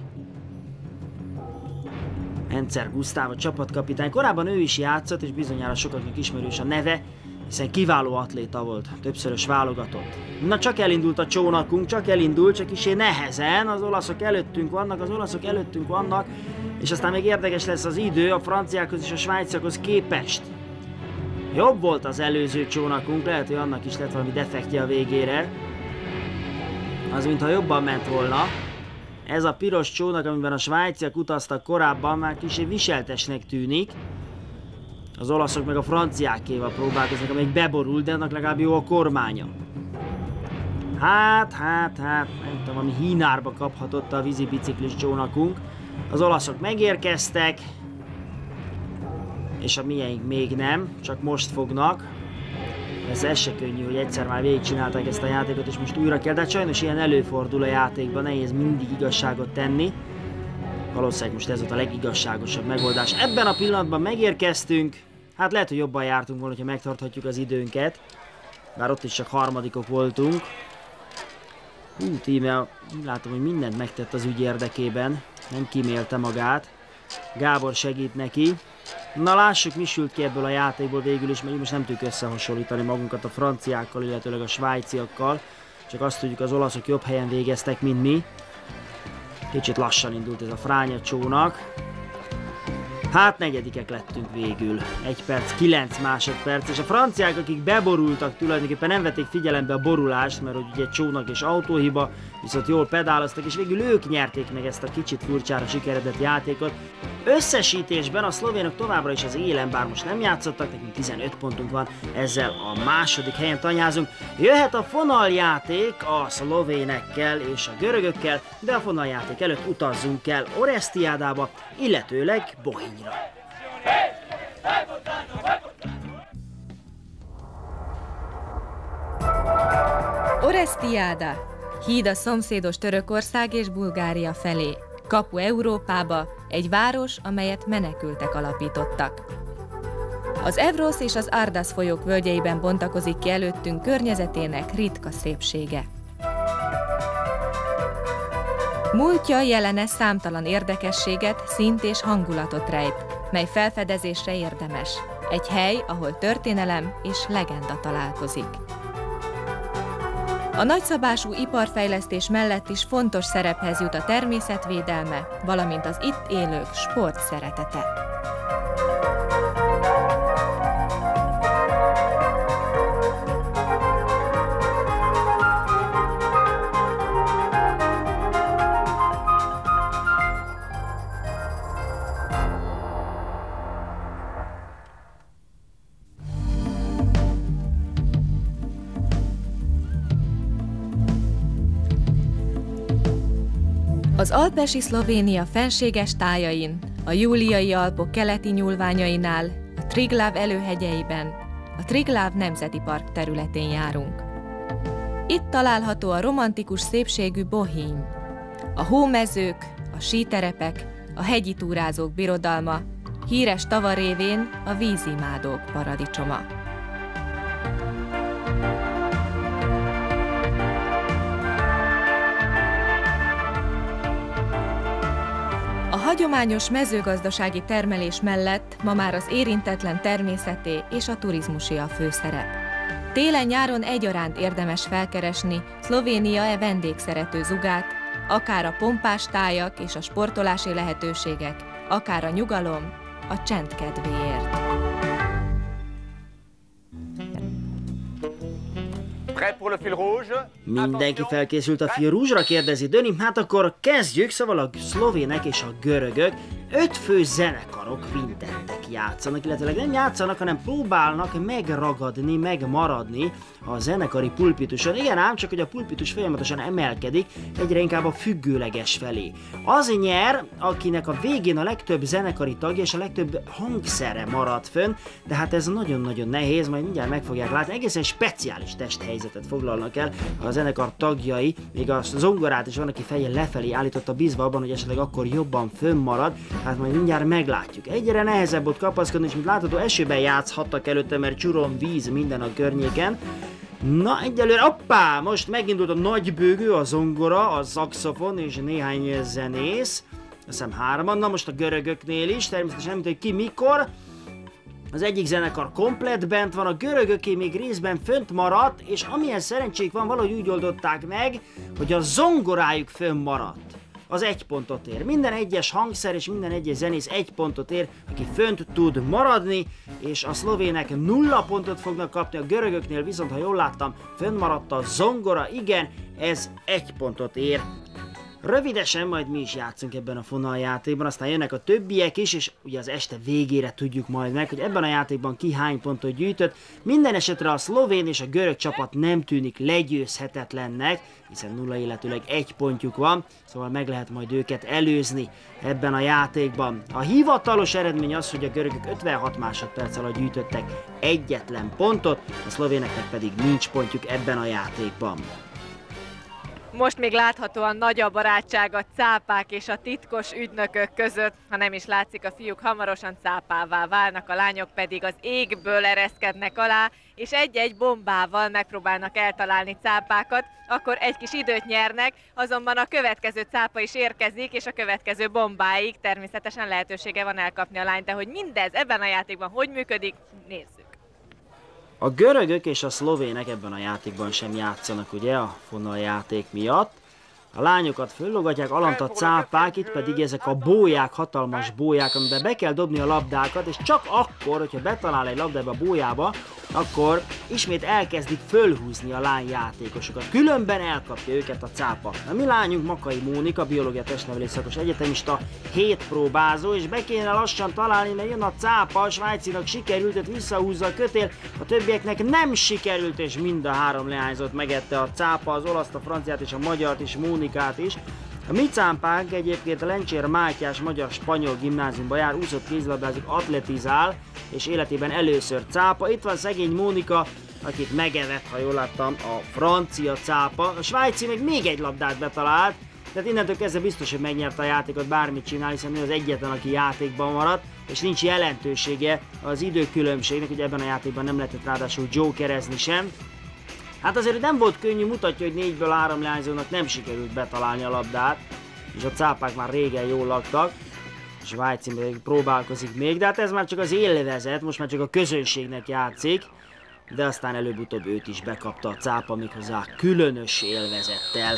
Encer Gusztáv a csapatkapitány, korábban ő is játszott, és bizonyára sokaknak ismerős a neve, hiszen kiváló atléta volt, többszörös válogatott. Na csak elindult a csónakunk, csak elindult, csak kissé nehezen, az olaszok előttünk vannak, és aztán még érdekes lesz az idő a franciákhoz és a svájciakhoz képest. Jobb volt az előző csónakunk, lehet, hogy annak is lett valami defektje a végére. Az mintha jobban ment volna. Ez a piros csónak, amiben a svájciak utaztak korábban, már kicsit viseltesnek tűnik. Az olaszok meg a franciákéval próbálkoznak, amelyik beborult, de annak legalább jó a kormánya. Hát, nem tudom, ami hínárba kaphatott a vízibiciklis csónakunk. Az olaszok megérkeztek, és a miénk még nem, csak most fognak. Ez se könnyű, hogy egyszer már végigcsinálták ezt a játékot, és most újra kell, de hát sajnos ilyen előfordul a játékban, nehéz mindig igazságot tenni. Valószínűleg most ez volt a legigazságosabb megoldás. Ebben a pillanatban megérkeztünk, hát lehet, hogy jobban jártunk volna, ha megtarthatjuk az időnket, bár ott is csak harmadikok voltunk. Tíme, látom, hogy mindent megtett az ügy érdekében, nem kímélte magát. Gábor segít neki. Na lássuk, mi sült ki ebből a játékból végül is, mert most nem tudjuk összehasonlítani magunkat a franciákkal, illetőleg a svájciakkal. Csak azt tudjuk, az olaszok jobb helyen végeztek, mint mi. Kicsit lassan indult ez a fránya csónak. Hát negyedikek lettünk végül. 1 perc, 9 másodperc, és a franciák, akik beborultak, tulajdonképpen nem vették figyelembe a borulást, mert hogy ugye csónak és autóhiba, viszont jól pedáloztak, és végül ők nyerték meg ezt a kicsit furcsára sikeredett játékot. Összesítésben a szlovénok továbbra is az élen, bár most nem játszottak, nekünk 15 pontunk van, ezzel a második helyen tanyázunk. Jöhet a fonaljáték a szlovénekkel és a görögökkel, de a fonaljáték előtt utazzunk el Orestiádába, illetőleg Bohínyra. Orestiáda, híd a szomszédos Törökország és Bulgária felé. Kapu Európába, egy város, amelyet menekültek alapítottak. Az Evrosz és az Ardas folyók völgyeiben bontakozik ki előttünk környezetének ritka szépsége. Múltja, jelene számtalan érdekességet, színt és hangulatot rejt, mely felfedezésre érdemes. Egy hely, ahol történelem és legenda találkozik. A nagyszabású iparfejlesztés mellett is fontos szerephez jut a természetvédelme, valamint az itt élők sport szeretete. Az alpesi Szlovénia fenséges tájain, a Júliai Alpok keleti nyúlványainál, a Triglav előhegyeiben, a Triglav Nemzeti Park területén járunk. Itt található a romantikus szépségű Bohíny, a hómezők, a síterepek, a hegyi túrázók birodalma, híres tava révén a vízimádók paradicsoma. A hagyományos mezőgazdasági termelés mellett ma már az érintetlen természeté és a turizmusé a főszerep. Télen-nyáron egyaránt érdemes felkeresni Szlovénia vendégszerető zugát, akár a pompás tájak és a sportolási lehetőségek, akár a nyugalom, a csend kedvéért. Mindenki felkészült a fil rouge-ra, kérdezi Döni, hát akkor kezdjük, szóval a szlovének és a görögök 5 fő zenekarok vintettek játszanak, illetve nem játszanak, hanem próbálnak megragadni, megmaradni a zenekari pulpituson. Igen ám, csak hogy a pulpitus folyamatosan emelkedik, egyre inkább a függőleges felé. Az nyer, akinek a végén a legtöbb zenekari tagja és a legtöbb hangszere marad fönn, de hát ez nagyon-nagyon nehéz, majd mindjárt meg fogják látni, egészen speciális testhelyzetet foglalnak el a zenekar tagjai, még a zongorát is van, aki fejjel lefelé állította, bízva abban, hogy esetleg akkor jobban fönnmarad, hát majd mindjárt meglátjuk. Egyre nehezebb ott kapaszkodni, és mint látható, esőben játszhattak előtte, mert csurom víz minden a környéken. Na, egyelőre, hoppá! Most megindult a nagybőgő, a zongora, a szaxofon és néhány zenész. Azt hiszem 3-an, na most a görögöknél is, természetesen nem tudjuk ki mikor. Az egyik zenekar komplett bent van, a görögöké még részben fönt maradt, és amilyen szerencsék van, valahogy úgy oldották meg, hogy a zongorájuk fönn maradt. Az 1 pontot ér. Minden egyes hangszer és minden egyes zenész 1 pontot ér, aki fönt tud maradni, és a szlovének 0 pontot fognak kapni, a görögöknél viszont, ha jól láttam, fönn maradt a zongora, igen, ez 1 pontot ér. Rövidesen majd mi is játszunk ebben a fonaljátékban, aztán jönnek a többiek is, és ugye az este végére tudjuk majd meg, hogy ebben a játékban ki hány pontot gyűjtött. Minden esetre a szlovén és a görög csapat nem tűnik legyőzhetetlennek, hiszen 0, illetőleg 1 pontjuk van, szóval meg lehet majd őket előzni ebben a játékban. A hivatalos eredmény az, hogy a görögök 56 másodperc alatt gyűjtöttek egyetlen pontot, a szlovéneknek pedig nincs pontjuk ebben a játékban. Most még láthatóan nagy a barátság a cápák és a titkos ügynökök között, ha nem is látszik, a fiúk hamarosan cápává válnak, a lányok pedig az égből ereszkednek alá, és egy-egy bombával megpróbálnak eltalálni cápákat, akkor egy kis időt nyernek, azonban a következő cápa is érkezik, és a következő bombáig természetesen lehetősége van elkapni a lányt, de hogy mindez ebben a játékban hogy működik, nézzük. A görögök és a szlovének ebben a játékban sem játszanak, ugye, a fonaljáték miatt. A lányokat föllogatják, alant a cápák, itt pedig ezek a bóják, hatalmas bóják, amiben be kell dobni a labdákat, és csak akkor, hogyha betalál egy labdába a bójába, akkor ismét elkezdik fölhúzni a lányjátékosokat. Különben elkapja őket a cápa. A mi lányunk Makai Mónika, biológia testnevelés szakos egyetemista, 7 próbázó, és be kéne lassan találni, mert jön a cápa, a svájcinak sikerült, hogy visszahúzza a kötél, a többieknek nem sikerült, és mind a 3 leányzót megette a cápa, az olaszt, a franciát és a magyart és Mónikát is. A mi cámpánk egyébként a Lencsér Mátyás magyar-spanyol gimnáziumban jár, úszott, kézilabdázik, atletizál, és életében először cápa. Itt van szegény Mónika, akit megevett, ha jól láttam, a francia cápa. A svájci még egy labdát betalált, tehát innentől kezdve biztos, hogy megnyerte a játékot, bármit csinál, hiszen ő az egyetlen, aki játékban maradt, és nincs jelentősége az időkülönbségnek, hogy ebben a játékban nem lehetett ráadásul jokerezni sem. Hát azért nem volt könnyű, mutatja, hogy 4-ből 3 leányzónak nem sikerült betalálni a labdát, és a cápák már régen jól laktak, a svájci még próbálkozik még, de hát ez már csak az élvezet, most már csak a közönségnek játszik, de aztán előbb-utóbb őt is bekapta a cápa, méghozzá különös élvezettel.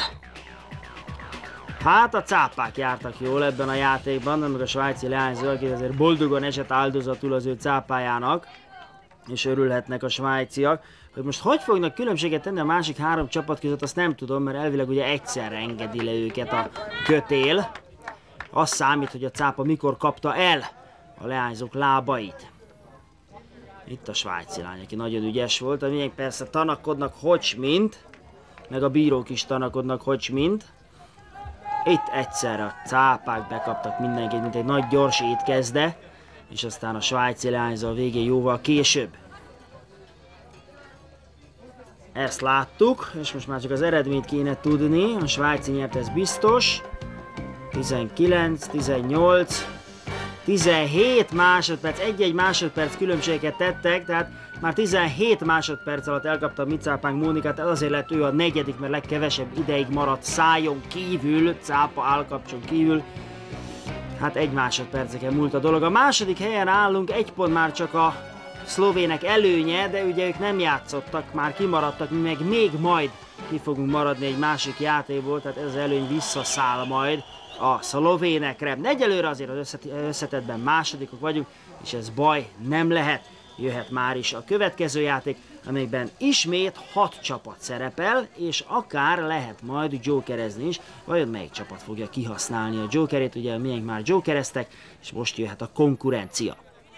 Hát a cápák jártak jól ebben a játékban, nem meg a svájci leányzó, aki azért boldogan esett áldozatul az ő cápájának, és örülhetnek a svájciak. Hogy most hogy fognak különbséget tenni a másik 3 csapat között, azt nem tudom, mert elvileg ugye egyszerre engedi le őket a kötél. Az számít, hogy a cápa mikor kapta el a leányzók lábait. Itt a svájci lány, aki nagyon ügyes volt, amilyen persze tanakodnak hogy-mint, meg a bírók is tanakodnak hogy-mint. Itt egyszerre a cápák bekaptak mindenkit, mint egy nagy gyors étkezde, és aztán a svájci leányzó a végén jóval később. Ezt láttuk, és most már csak az eredményt kéne tudni. A svájci nyert, ez biztos. 19, 18, 17 másodperc, egy-egy másodperc különbséget tettek, tehát már 17 másodperc alatt elkapta a mi cápánk Mónikát, ez azért lett ő a 4., mert legkevesebb ideig maradt szájon kívül, cápa állkapcson kívül. Hát 1 másodperceken múlt a dolog. A második helyen állunk, 1 pont már csak a szlovének előnye, de ugye ők nem játszottak, már kimaradtak, mi meg még majd ki fogunk maradni egy másik játékból, tehát ez az előny visszaszáll majd a szlovénekre. Egyelőre azért az összetettben másodikok vagyunk, és ez baj nem lehet. Jöhet már is a következő játék, amelyben ismét 6 csapat szerepel, és akár lehet majd jokerezni is. Vajon melyik csapat fogja kihasználni a jokerét? Ugye miénk már jokereztek, és most jöhet a konkurencia.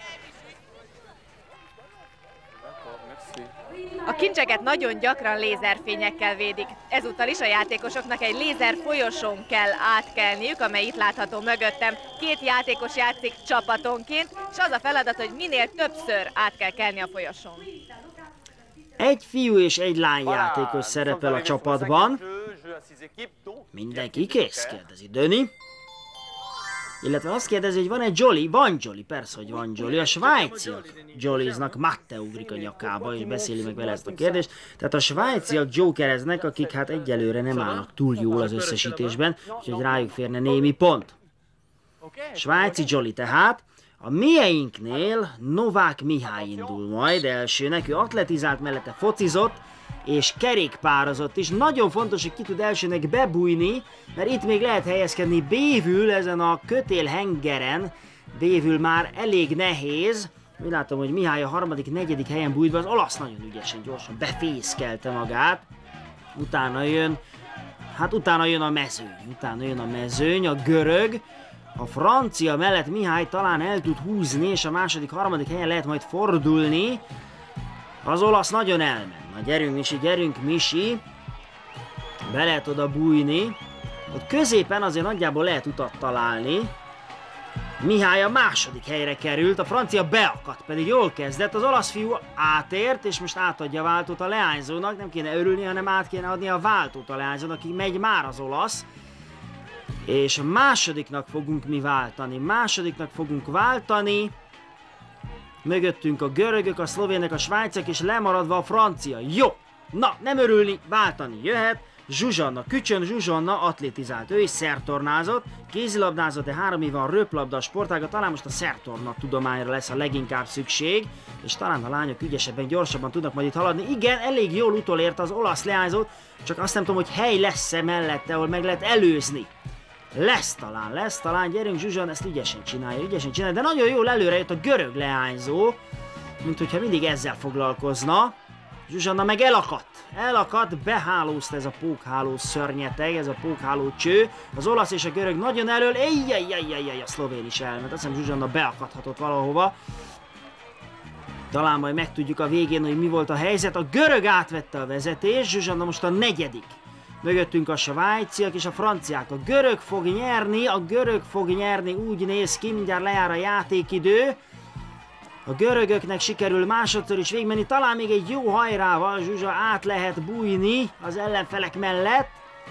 A kincseket nagyon gyakran lézerfényekkel védik. Ezúttal is a játékosoknak egy lézer folyosón kell átkelniük, amely itt látható mögöttem. 2 játékos játszik csapatonként, és az a feladat, hogy minél többször át kell kelni a folyosón. Egy fiú és egy lány játékos szerepel a csapatban. Mindenki kész? Kérdezi Döni. Illetve azt kérdezi, hogy van-e Jolly? Van Jolly, persze, hogy van Jolly. A svájciak Jolliznak, Matte ugrik a nyakába, és beszéli meg vele ezt a kérdést. Tehát a svájciak jokereznek, akik hát egyelőre nem állnak túl jól az összesítésben, úgyhogy rájuk férne némi pont. Svájci Jolly tehát. A mieinknél Novák Mihály indul majd elsőnek, ő atletizált, mellette focizott, és kerékpározott is. Nagyon fontos, hogy ki tud elsőnek bebújni, mert itt még lehet helyezkedni bévül ezen a kötélhengeren. Bévül már elég nehéz. Úgy látom, hogy Mihály a harmadik, negyedik helyen bújt be, az olasz nagyon ügyesen, gyorsan befészkelte magát. Utána jön a mezőny, a görög. A francia mellett Mihály talán el tud húzni, és a második, harmadik helyen lehet majd fordulni. Az olasz nagyon elment. Na gyerünk Misi. Be lehet oda bújni. Ott középen azért nagyjából lehet utat találni. Mihály a második helyre került, a francia beakadt, pedig jól kezdett. Az olasz fiú átért, és most átadja a váltót a leányzónak. Nem kéne örülni, hanem át kéne adni a váltót a leányzónak, aki megy már az olasz. És másodiknak fogunk mi váltani. Mögöttünk a görögök, a szlovének, a svájciak, és lemaradva a francia. Jó! Na, nem örülni, váltani jöhet. Zsuzsanna, Kücsön Zsuzsanna atlétizált, ő is szertornázott, kézilabdázott, de 3 éve a röplabda sportága, talán most a szertorna tudományra lesz a leginkább szükség, és talán a lányok ügyesebben, gyorsabban tudnak majd itt haladni. Igen, elég jól utolérte az olasz leányzót, csak azt nem tudom, hogy hely lesz-e mellette, ahol meg lehet előzni. Lesz talán, gyerünk Zsuzsan, ezt ügyesen csinálja, de nagyon jól előre jött a görög leányzó, mint hogyha mindig ezzel foglalkozna. Zsuzsanna meg elakadt, behálózta ez a pókháló szörnyeteg, ez a pókháló cső, az olasz és a görög nagyon elől, a szlovén is elment, azt hiszem Zsuzsanna beakadhatott valahova. Talán majd megtudjuk a végén, hogy mi volt a helyzet, a görög átvette a vezetést, Zsuzsanna most a negyedik. Mögöttünk a svájciak és a franciák. A görög fog nyerni, úgy néz ki, mindjárt lejár a játékidő. A görögöknek sikerül másodszor is végigmenni, talán még egy jó hajrával Zsuzsa át lehet bújni az ellenfelek mellett.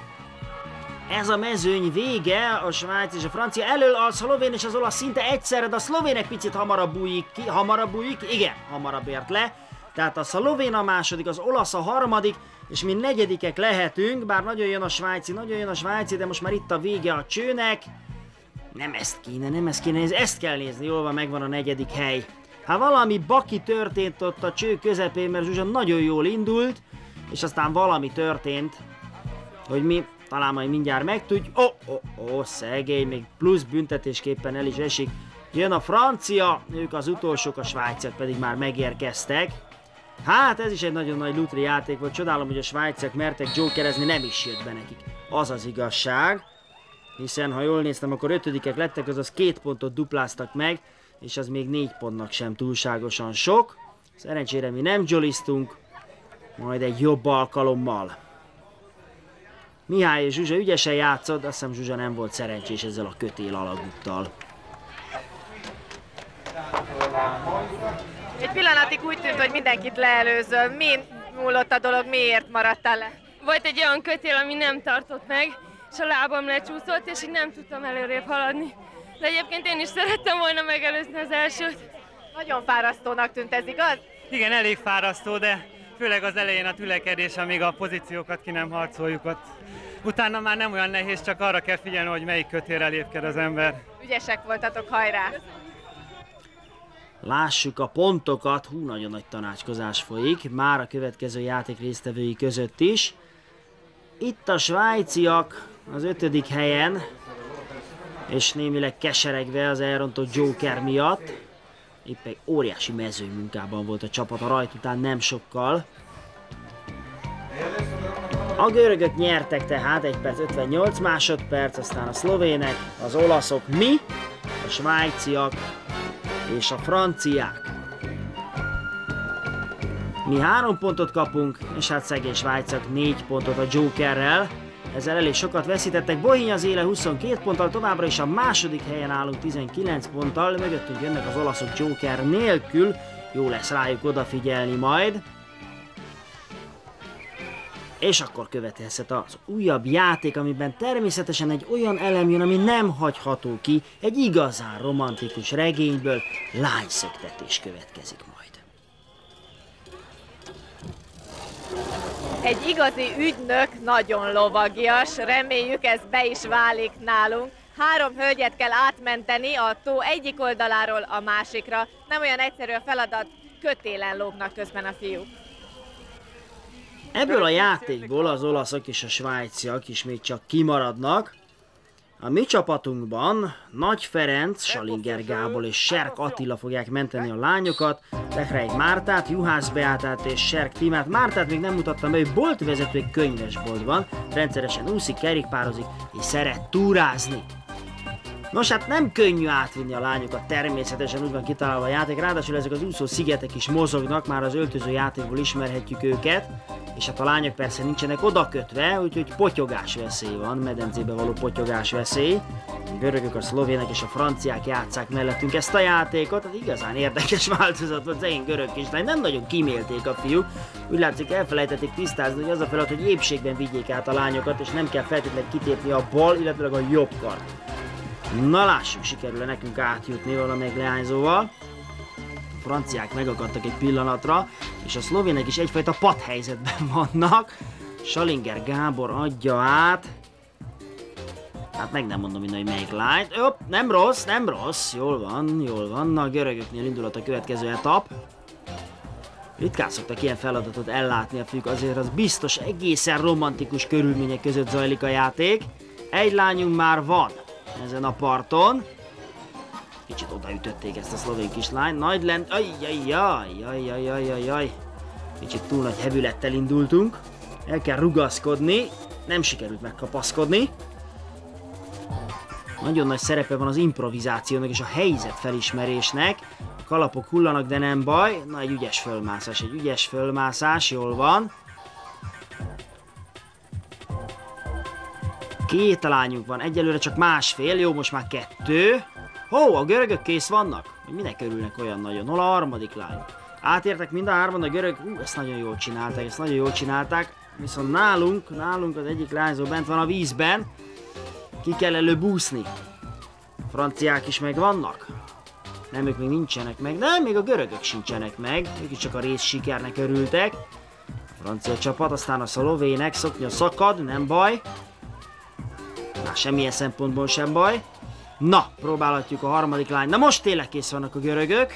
Ez a mezőny vége, a svájc és a francia elől, a szlovén és az olasz szinte egyszerre, de a szlovének picit hamarabb bújik, igen, hamarabb ért le. Tehát a szlovén a második, az olasz a harmadik, és mi negyedikek lehetünk, bár nagyon jön a svájci, de most már itt a vége a csőnek. Nem ezt kéne, ezt kell nézni, jól van, megvan a negyedik hely. Hát valami baki történt ott a cső közepén, mert Zsuzsa nagyon jól indult, és aztán valami történt, hogy mi talán majd mindjárt megtudjuk. Szegény, még plusz büntetésképpen el is esik. Jön a francia, ők az utolsók, a svájciak pedig már megérkeztek. Hát ez is egy nagyon nagy lutri játék volt, csodálom, hogy a svájciak mertek jokerezni, nem is jött be nekik. Az az igazság, hiszen ha jól néztem, akkor ötödikek lettek, azaz 2 pontot dupláztak meg, és az még 4 pontnak sem túlságosan sok. Szerencsére mi nem joliztunk, majd egy jobb alkalommal. Mihály és Zsuzsa ügyesen játszott, azt hiszem Zsuzsa nem volt szerencsés ezzel a kötél alagúttal. Egy pillanatig úgy tűnt, hogy mindenkit leelőzöl. Mi múlott a dolog, miért maradtál le? Volt egy olyan kötél, ami nem tartott meg, és a lábam lecsúszott, és így nem tudtam előrébb haladni. De egyébként én is szerettem volna megelőzni az elsőt. Nagyon fárasztónak tűnt ez, igaz? Igen, elég fárasztó, de főleg az elején a tülekedés, amíg a pozíciókat ki nem harcoljuk ott. Utána már nem olyan nehéz, csak arra kell figyelni, hogy melyik kötélre lépked az ember. Ügyesek voltatok, hajrá! Lássuk a pontokat, nagyon nagy tanácskozás folyik, már a következő játék résztvevői között is. Itt a svájciak az 5. helyen, és némileg keseregve az elrontott joker miatt. Épp egy óriási mezőnymunkában volt a csapat a rajt után nem sokkal. A görögök nyertek tehát 1 perc 58 másodperc, aztán a szlovének, az olaszok, mi, a svájciak és a franciák. Mi 3 pontot kapunk, és hát szegény svájciak 4 pontot a jokerrel. Ezzel elég sokat veszítettek. Bohínya az éle 22 ponttal, továbbra is a második helyen állunk 19 ponttal. Mögöttünk jönnek az olaszok joker nélkül. Jó lesz rájuk odafigyelni majd. És akkor következhet az újabb játék, amiben természetesen egy olyan elem jön, ami nem hagyható ki, egy igazán romantikus regényből, lányszöktetés következik majd. Egy igazi ügynök nagyon lovagias, reméljük ez be is válik nálunk. 3 hölgyet kell átmenteni a tó egyik oldaláról a másikra. Nem olyan egyszerű a feladat, kötélen lógnak közben a fiúk. Ebből a játékból az olaszok és a svájciak is még csak kimaradnak. A mi csapatunkban Nagy Ferenc, Salinger Gábor és Serk Attila fogják menteni a lányokat, Lehreit Mártát, Juhász Beátát és Serk Timát. Mártát még nem mutattam be, ő boltvezető egy könyvesboltban, rendszeresen úszik, kerékpározik és szeret túrázni. Nos, hát nem könnyű átvinni a lányokat, természetesen úgy van kitalálva a játék, ráadásul ezek az úszó szigetek is mozognak, már az öltöző játékból ismerhetjük őket, és hát a lányok persze nincsenek oda kötve, úgyhogy potyogás veszély van, medencébe való potyogás veszély. A görögök, a szlovének és a franciák játsszák mellettünk ezt a játékot, hát igazán érdekes változat volt, szegény görög kislány, nem nagyon kímélték a fiúk. Úgy látszik, elfelejtették tisztázni, hogy az a feladat, hogy épségben vigyék át a lányokat, és nem kell feltétlenül kitépni a bal, illetve a jobb kart. Na lássuk, sikerül-e nekünk átjutni valamelyik leányzóval. A franciák megakadtak egy pillanatra, és a szlovének is egyfajta padhelyzetben vannak. Salinger Gábor adja át. Hát meg nem mondom innen, hogy melyik lány. Hopp, nem rossz, nem rossz. Jól van, jól van. Na, a görögöknél indulhat a következő etap. Ritkán szoktak ilyen feladatot ellátni a fiúk, azért az biztos egészen romantikus körülmények között zajlik a játék. Egy lányunk már van ezen a parton. Kicsit odaütötték ezt a szlovén kislány. Nagy lent... Ajjajjajjajjajjajjaj. Kicsit túl nagy hevülettel indultunk. El kell rugaszkodni. Nem sikerült megkapaszkodni. Nagyon nagy szerepe van az improvizációnak és a helyzet felismerésnek. A kalapok hullanak, de nem baj. Na, egy ügyes fölmászás, jól van. 2 lányunk van, egyelőre csak 1,5, jó, most már 2. Hó, a görögök kész vannak? Minek örülnek olyan nagyon? Hol a harmadik lány? Átértek mind a 3 a görög, ezt nagyon jól csinálták, viszont nálunk az egyik lányzó bent van a vízben. Ki kell előbb úszni. A franciák is meg vannak? Nem, ők még nincsenek meg, de még a görögök sincsenek meg, ők is csak a rész sikernek örültek. A francia csapat, aztán a szlovének, szoknya szakad, nem baj. Na, semmilyen szempontból sem baj. Na, próbálhatjuk a harmadik lány. Na, most tényleg kész vannak a görögök.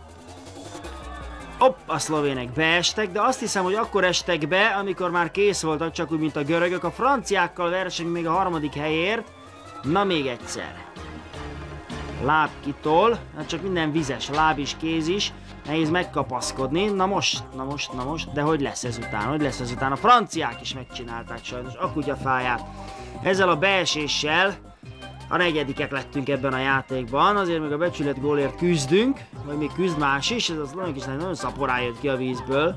Hopp, a szlovének beestek, de azt hiszem, hogy akkor estek be, amikor már kész voltak, csak úgy, mint a görögök. A franciákkal verseng még a harmadik helyért. Na, még egyszer. Láb kitol, hát csak minden vizes, láb is, kéz is. Nehéz megkapaszkodni. Na most, de hogy lesz ez után? A franciák is megcsinálták sajnos a kutyafáját. Ezzel a beeséssel a 4. lettünk ebben a játékban, azért még a becsület gólért küzdünk, vagy még küzd más is, ez az nagyon kis nagyon szaporán jött ki a vízből.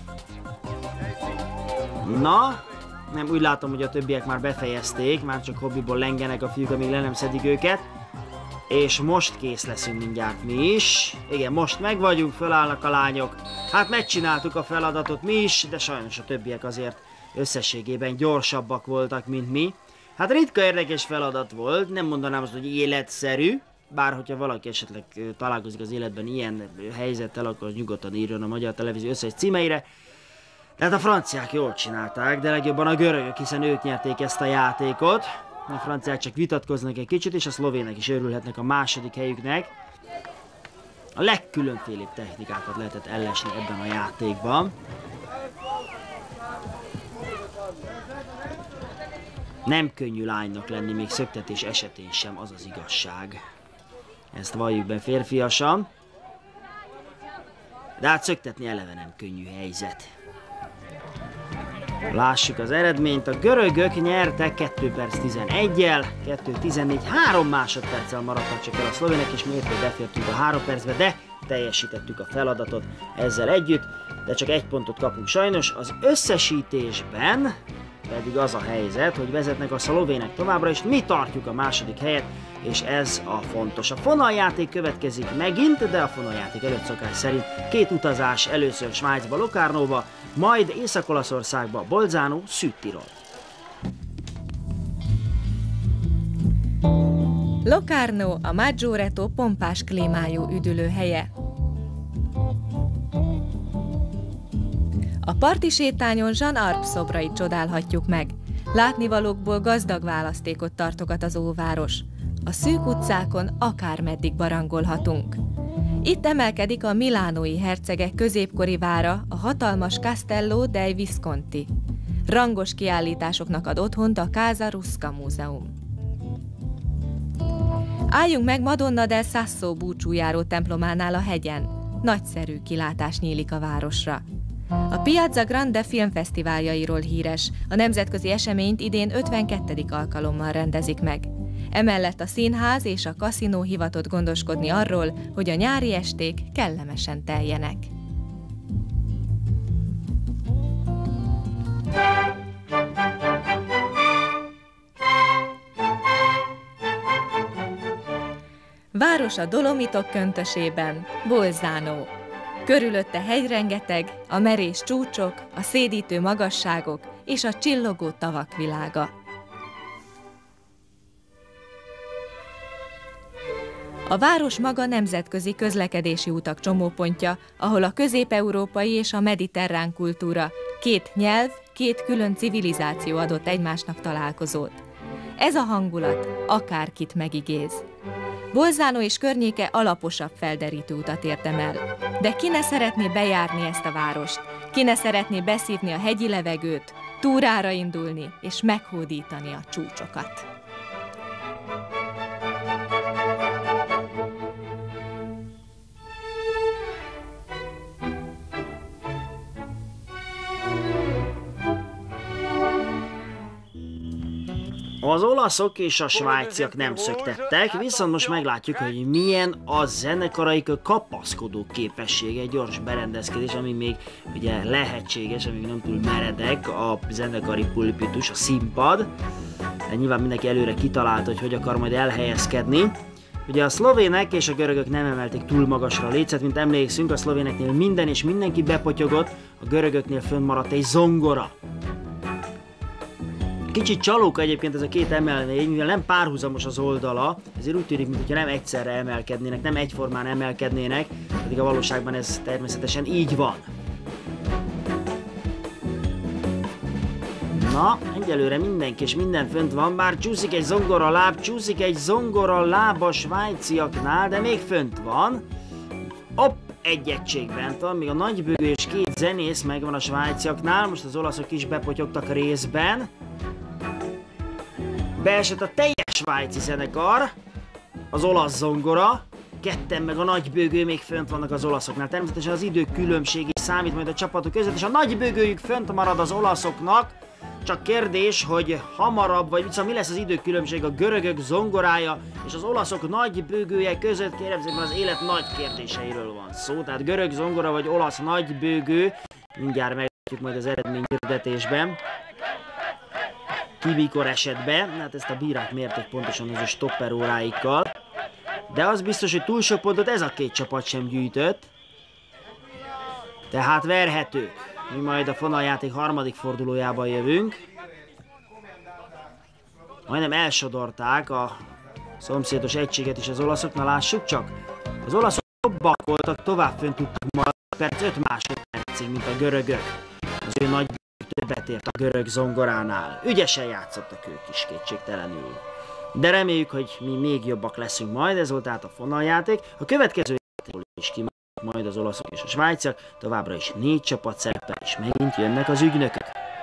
Na, nem, úgy látom, hogy a többiek már befejezték, már csak hobbiból lengenek a fiúk, amíg le nem szedik őket. És most kész leszünk mindjárt mi is. Igen, most meg vagyunk, fölállnak a lányok. Hát megcsináltuk a feladatot mi is, de sajnos a többiek azért összességében gyorsabbak voltak, mint mi. Hát ritka érdekes feladat volt, nem mondanám azt, hogy életszerű. Bár hogyha valaki esetleg találkozik az életben ilyen helyzettel, akkor nyugodtan írjon a Magyar Televízió összes címeire. Tehát a franciák jól csinálták, de legjobban a görögök, hiszen ők nyerték ezt a játékot. A franciák csak vitatkoznak egy kicsit, és a szlovének is örülhetnek a 2. helyüknek. A legkülönfélébb technikákat lehetett ellesni ebben a játékban. Nem könnyű lánynak lenni, még szöktetés esetén sem, az az igazság. Ezt valljuk be férfiasan. De hát szöktetni eleve nem könnyű helyzet. Lássuk az eredményt, a görögök nyertek 2 perc 11-jel, 2:14, 3 másodperccel maradtak csak el a szlovének, és mi éppen befértünk a 3 percbe, de teljesítettük a feladatot ezzel együtt, de csak 1 pontot kapunk sajnos. Az összesítésben pedig az a helyzet, hogy vezetnek a szlovének továbbra, és mi tartjuk a második helyet, és ez a fontos. A fonaljáték következik megint, de a fonaljáték előtt szokás szerint két utazás, először Svájcba, Locarnóba, majd Észak-Olaszországba, Bolzano, Südtirol. Locarno a Maggioretto pompás klímájú üdülőhelye. A parti sétányon Jeanne d'Arc szobrait csodálhatjuk meg. Látnivalókból gazdag választékot tartogat az óváros. A szűk utcákon akármeddig barangolhatunk. Itt emelkedik a milánói hercegek középkori vára, a hatalmas Castello dei Visconti. Rangos kiállításoknak ad otthont a Casa Rusca Múzeum. Álljunk meg Madonna del Sasso búcsújáró templománál a hegyen. Nagyszerű kilátás nyílik a városra. A Piazza Grande filmfesztiváljairól híres, a nemzetközi eseményt idén 52. alkalommal rendezik meg. Emellett a színház és a kaszinó hivatott gondoskodni arról, hogy a nyári esték kellemesen teljenek. Város a Dolomitok köntösében, Bolzano. Körülötte hegyrengeteg, a merés csúcsok, a szédítő magasságok és a csillogó tavak világa. A város maga nemzetközi közlekedési utak csomópontja, ahol a közép-európai és a mediterrán kultúra, két nyelv, két külön civilizáció adott egymásnak találkozót. Ez a hangulat akárkit megigéz. Bolzano és környéke alaposabb felderítő utat értem el. De ki ne szeretné bejárni ezt a várost? Ki ne szeretné beszívni a hegyi levegőt, túrára indulni és meghódítani a csúcsokat? Az olaszok és a svájciak nem szöktettek, viszont most meglátjuk, hogy milyen a zenekaraik kapaszkodó képessége, egy gyors berendezkedés, ami még ugye lehetséges, ami nem túl meredek, a zenekari pulpitus, a színpad. De nyilván mindenki előre kitalálta, hogy akar majd elhelyezkedni. Ugye a szlovének és a görögök nem emelték túl magasra a lécet, mint emlékszünk, a szlovéneknél minden és mindenki bepotyogott, a görögöknél fönnmaradt egy zongora. Kicsit csalóka egyébként ez a két emelvény, mivel nem párhuzamos az oldala, ezért úgy tűnik, mintha nem egyszerre emelkednének, nem egyformán emelkednének, pedig a valóságban ez természetesen így van. Na, egyelőre mindenki és minden fönt van, bár csúszik egy zongora láb a svájciaknál, de még fönt van. Hopp, egy egység bent van, még a nagybőgő és két zenész megvan a svájciaknál, most az olaszok is bepotyogtak részben. Beesett a teljes svájci zenekar, az olasz zongora, ketten meg a nagybőgő még fönt vannak az olaszoknál. Természetesen az idők különbség is számít majd a csapatok között, és a nagybőgőjük fönt marad az olaszoknak. Csak kérdés, hogy hamarabb, vagy mi lesz az időkülönbség a görögök zongorája és az olaszok nagybőgője között, kérem szépen az élet nagy kérdéseiről van szó. Tehát görög zongora vagy olasz nagybőgő, mindjárt meglátjuk majd az eredményhirdetésben. Ki mikor esett be, hát ezt a bírák mérték pontosan az ő stopper óráikkal. De az biztos, hogy túl sok pontot ez a két csapat sem gyűjtött. Tehát verhetők. Mi majd a fonaljáték harmadik fordulójában jövünk. Majdnem elsodorták a szomszédos egységet is az olaszok. Na lássuk csak. Az olaszok jobbak voltak, tovább fönn tudtak maradni perc 5 másodpercig, mint a görögök. Az ő nagy többet ért a görög zongoránál. Ügyesen játszottak ők is kétségtelenül. De reméljük, hogy mi még jobbak leszünk majd, ez volt tehát a fonaljáték. A következő játékból is kimegy majd az olaszok és a svájciak, továbbra is 4 csapat szerepel, és megint jönnek az ügynökök.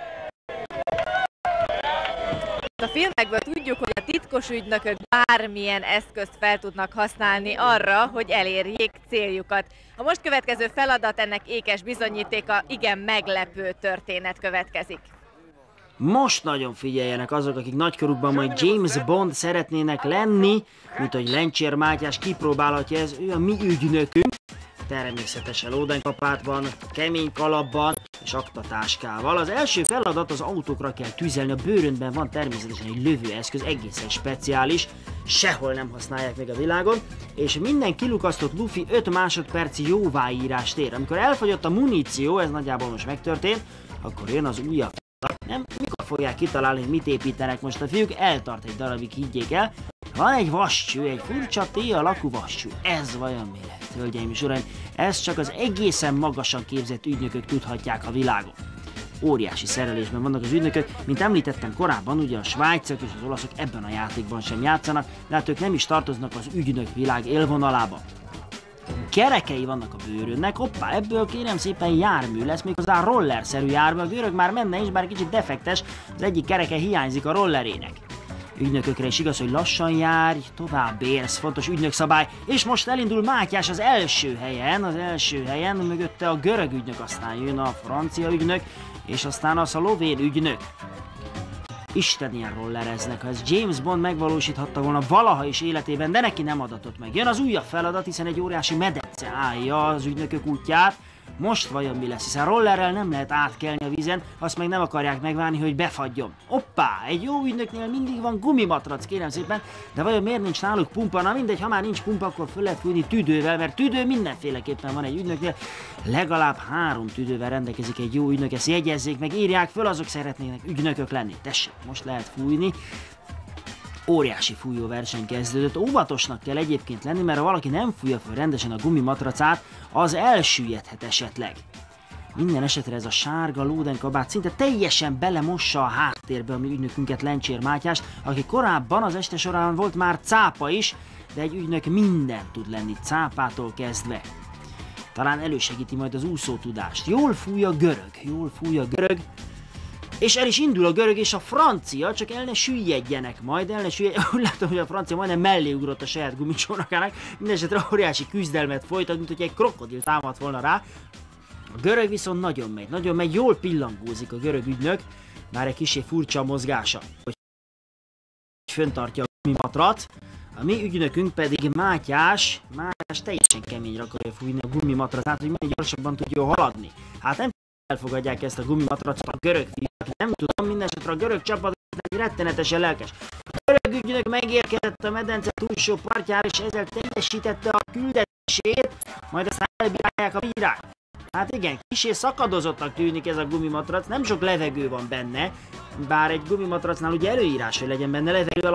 A filmekből tudjuk, hogy a titkos ügynökök bármilyen eszközt fel tudnak használni arra, hogy elérjék céljukat. A most következő feladat ennek ékes bizonyítéka, igen meglepő történet következik. Most nagyon figyeljenek azok, akik nagykorukban majd James Bond szeretnének lenni, mint hogy Lencsér Mátyás kipróbálhatja, ez ő a mi ügynökünk. Természetesen ódankapátban, kemény kalapban, saktatáskával. Az első feladat, az autókra kell tüzelni, a bőröndben van természetesen egy lövőeszköz, egészen speciális, sehol nem használják még a világon, és minden kilukasztott lufi 5 másodperci jóváírást ér. Amikor elfogyott a muníció, ez nagyjából most megtörtént, akkor jön az újabb feladat. Nem, mikor fogják kitalálni, hogy mit építenek most a fiúk, eltart egy darabig, higgyék el. Van egy vascső, egy furcsa T alakú vascső. Ez vajon mi lehet, hölgyeim és uraim? Ez csak az egészen magasan képzett ügynökök tudhatják a világon. Óriási szerelésben vannak az ügynökök, mint említettem korábban, ugye a svájciak és az olaszok ebben a játékban sem játszanak, de hát ők nem is tartoznak az ügynök világ élvonalába. Kerekei vannak a bőrönnek, hoppá, ebből kérem szépen jármű lesz, méghozzá rollerszerű jármű, a görög már menne is, bár kicsit defektes, az egyik kereke hiányzik a rollerének. Ügynökökre is igaz, hogy lassan járj, tovább érsz, fontos ügynökszabály, és most elindul Mátyás az első helyen, mögötte a görög ügynök, aztán jön a francia ügynök, és aztán a szlovén ügynök. Isten, ilyen rollereznek, ha ez James Bond megvalósíthatta volna valaha is életében, de neki nem adatott meg. Jön az újabb feladat, hiszen egy óriási medence állja az ügynökök útját. Most vajon mi lesz, hiszen rollerrel nem lehet átkelni a vízen, azt meg nem akarják megvárni, hogy befagyjon. Hoppá, egy jó ügynöknél mindig van gumimatrac, kérem szépen, de vajon miért nincs náluk pumpa? Na mindegy, ha már nincs pumpa, akkor föl lehet fújni tüdővel, mert tüdő mindenféleképpen van egy ügynöknél. Legalább 3 tüdővel rendelkezik egy jó ügynök, ezt jegyezzék meg, írják föl, azok szeretnének ügynökök lenni. Tessék, most lehet fújni. Óriási fújóverseny kezdődött, óvatosnak kell egyébként lenni, mert ha valaki nem fújja föl rendesen a gumimatracát, az elsüllyedhet esetleg. Minden esetre ez a sárga lódenkabát szinte teljesen belemossa a háttérbe a mi ügynökünket, Lencsér Mátyást, aki korábban az este során volt már cápa is, de egy ügynök minden tud lenni, cápától kezdve. Talán elősegíti majd az úszótudást. Jól fúj a görög, és el is indul a görög és a francia, csak el ne süllyedjenek majd, Úgy látom, hogy a francia majdnem mellé ugrott a saját gumicsónakának, mindenesetre óriási küzdelmet folytat, mint hogy egy krokodil támadt volna rá. A görög viszont nagyon megy, jól pillangózik a görög ügynök, bár egy kicsi furcsa a mozgása, hogy föntartja a gumimatrat. A mi ügynökünk pedig Mátyás teljesen keményre akarja fújni a gumimatracát, hogy minél gyorsabban tudja haladni. Hát nem elfogadják ezt a gumimatracot a görög fiúk, nem tudom, mindenesetre a görög csapat rettenetesen lelkes. A görög ügynök megérkezett a medence túlsó partjára, és ezzel teljesítette a küldetését, majd aztán elbírálják a bírák. Hát igen, kissé szakadozottnak tűnik ez a gumimatrac, nem sok levegő van benne, bár egy gumimatracnál ugye előírás, hogy legyen benne levegő,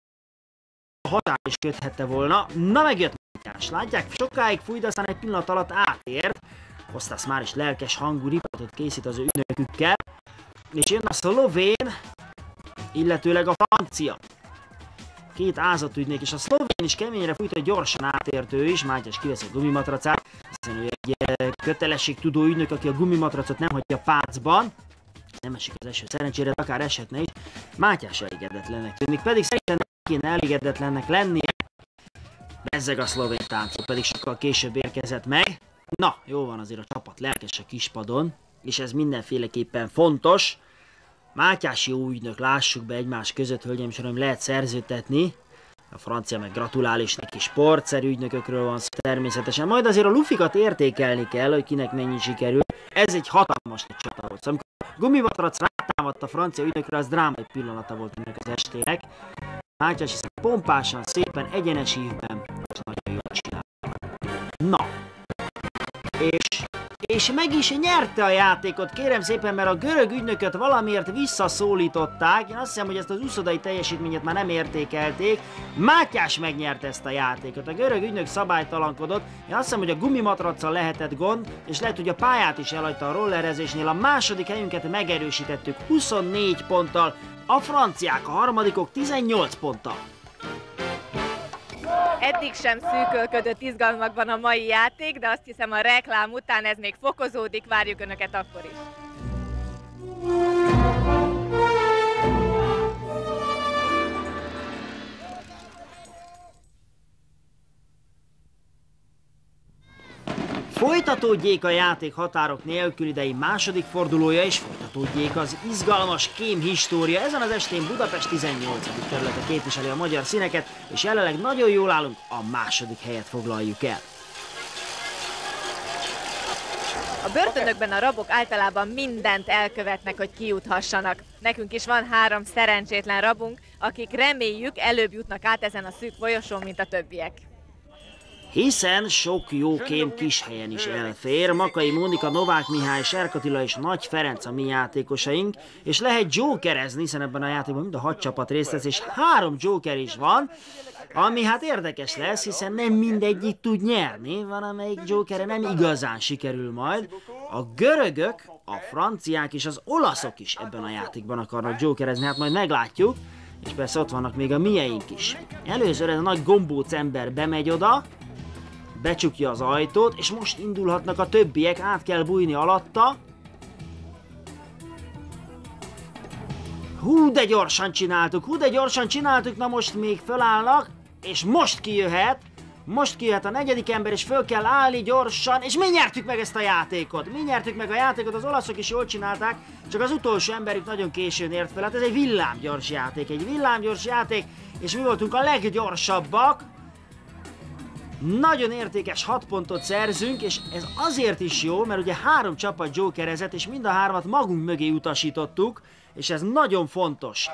a határ is köthette volna. Na, megjött Mátyás, látják, sokáig fúj, de aztán egy pillanat alatt átért. Kostas már is lelkes hangú riportot készít az ő ügynökükkel, és jön a szlovén, illetőleg a francia. Két ázatügynök, és a szlovén is keményre fújt, hogy gyorsan átért ő is. Mátyás kiveszi a gumimatracát, hiszen ő egy kötelességtudó ügynök, aki a gumimatracot nem hagyja pácban. Nem esik az eső szerencsére, de akár eshetne is. Mátyás elégedetlennek tűnik, pedig szerintem nem kéne elégedetlennek lennie. Bezzeg a szlovén táncol, pedig sokkal később érkezett meg. Na, jó van, azért a csapat lelkes a kispadon, és ez mindenféleképpen fontos. Mátyás jó ügynök, lássuk be egymás között, hölgyeim és uraim, lehet szerződtetni. A francia meg gratulál, és neki sportszerű ügynökökről van szó természetesen. Majd azért a lufikat értékelni kell, hogy kinek mennyi sikerül. Ez egy hatalmas csata volt. Amikor a gumimatrac rátámadt a francia ügynökre, az drámai pillanata volt ennek az estének. Mátyás hiszen pompásan, szépen, egyenes ívben, és nagyon jól csinál. Na, és meg is nyerte a játékot, kérem szépen, mert a görög ügynököt valamiért visszaszólították. Én azt hiszem, hogy ezt az úszodai teljesítményet már nem értékelték. Mátyás megnyerte ezt a játékot. A görög ügynök szabálytalankodott. Én azt hiszem, hogy a gumimatracsal lehetett gond, és lehet, hogy a pályát is elhagyta a rollerezésnél. A második helyünket megerősítettük 24 ponttal, a franciák a harmadikok 18 ponttal. Eddig sem szűkölködött izgalmakban a mai játék, de azt hiszem a reklám után ez még fokozódik, várjuk Önöket akkor is. Folytatódjék a játék határok nélkül idei második fordulója, és folytatódjék az izgalmas kém história. Ezen az estén Budapest 18. kerülete képviseli a magyar színeket, és jelenleg nagyon jól állunk, a második helyet foglaljuk el. A börtönökben a rabok általában mindent elkövetnek, hogy kijuthassanak. Nekünk is van 3 szerencsétlen rabunk, akik reméljük előbb jutnak át ezen a szűk folyosón, mint a többiek. Hiszen sok jó kém kis helyen is elfér. Makai Mónika, Novák Mihály, Serk Attila és Nagy Ferenc a mi játékosaink, és lehet jokerezni, hiszen ebben a játékban mind a 6 csapat részt vesz, és 3 joker is van, ami hát érdekes lesz, hiszen nem mindegyik tud nyerni, van amelyik jokere nem igazán sikerül majd. A görögök, a franciák és az olaszok is ebben a játékban akarnak jokerezni, hát majd meglátjuk, és persze ott vannak még a mieink is. Először ez a nagy gombóc ember bemegy oda, becsukja az ajtót, és most indulhatnak a többiek, át kell bújni alatta. Hú, de gyorsan csináltuk, na most még fölállnak, és most kijöhet a 4. ember, és föl kell állni gyorsan, és mi nyertük meg ezt a játékot. Az olaszok is jól csinálták, csak az utolsó emberük nagyon későn ért fel. Hát ez egy villámgyors játék, és mi voltunk a leggyorsabbak. Nagyon értékes 6 pontot szerzünk, és ez azért is jó, mert ugye 3 csapat jokerezett, és mind a 3-at magunk mögé utasítottuk, és ez nagyon fontos.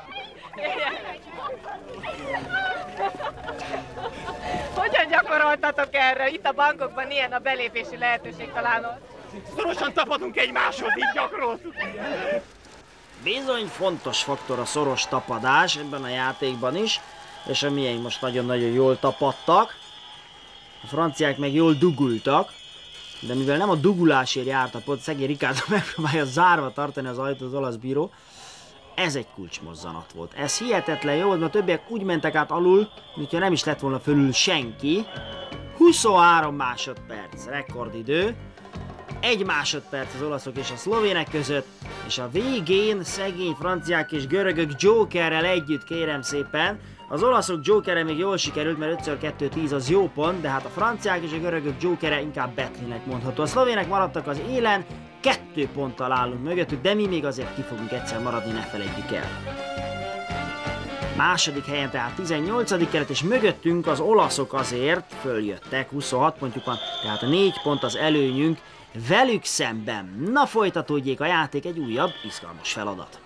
Hogyan gyakoroltatok erre? Itt a bankokban ilyen a belépési lehetőség talán ott. Szorosan tapadunk egymáshoz, így gyakoroltuk. Bizony fontos faktor a szoros tapadás ebben a játékban is, és a mieink most nagyon-nagyon jól tapadtak. A franciák meg jól dugultak, de mivel nem a dugulásért járt a pont, szegény Ricardo megpróbálja zárva tartani az ajtót az olasz bíró. Ez egy kulcsmozzanat volt. Ez hihetetlen jó volt, mert a többiek úgy mentek át alul, mintha nem is lett volna fölül senki. 23 másodperc, rekordidő. 1 másodperc az olaszok és a szlovének között, és a végén szegény franciák és görögök jokerrel együtt, kérem szépen. Az olaszok jokere még jól sikerült, mert 5x2 10 az jó pont, de hát a franciák és a görögök jokere inkább betlinek mondható. A szlovének maradtak az élen, 2 ponttal állunk mögöttük, de mi még azért ki fogunk egyszer maradni, ne feledjük el. Második helyen tehát 18. keret, és mögöttünk az olaszok azért följöttek, 26 pontjuk van, tehát a 4 pont az előnyünk velük szemben. Na, folytatódjék a játék, egy újabb izgalmas feladat.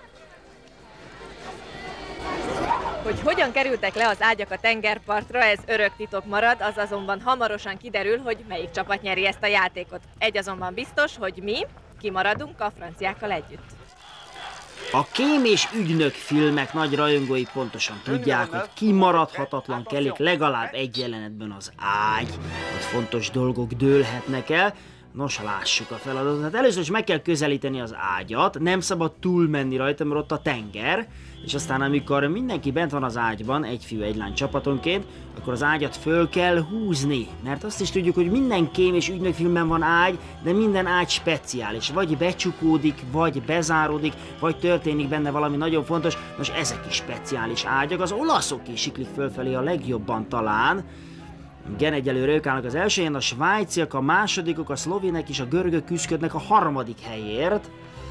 Hogy hogyan kerültek le az ágyak a tengerpartra, ez örök titok marad, az azonban hamarosan kiderül, hogy melyik csapat nyeri ezt a játékot. Egy azonban biztos, hogy mi kimaradunk a franciákkal együtt. A Kém és Ügynök filmek nagy rajongói pontosan tudják, hogy kimaradhatatlan kellék legalább egy jelenetben az ágy, hogy fontos dolgok dőlhetnek el. Nos, lássuk a feladatot. Hát először is meg kell közelíteni az ágyat, nem szabad túlmenni rajta, mert ott a tenger, és aztán amikor mindenki bent van az ágyban, egy fiú, egy lány csapatonként, akkor az ágyat föl kell húzni, mert azt is tudjuk, hogy minden Kém és Ügynök filmben van ágy, de minden ágy speciális, vagy becsukódik, vagy bezáródik, vagy történik benne valami nagyon fontos. Nos, ezek is speciális ágyak, az olaszok is siklik fölfelé a legjobban talán. Igen, egyelőre ők állnak az első helyen, a svájciak a másodikok, a szlovének és a görögök küzdködnek a 3. helyért.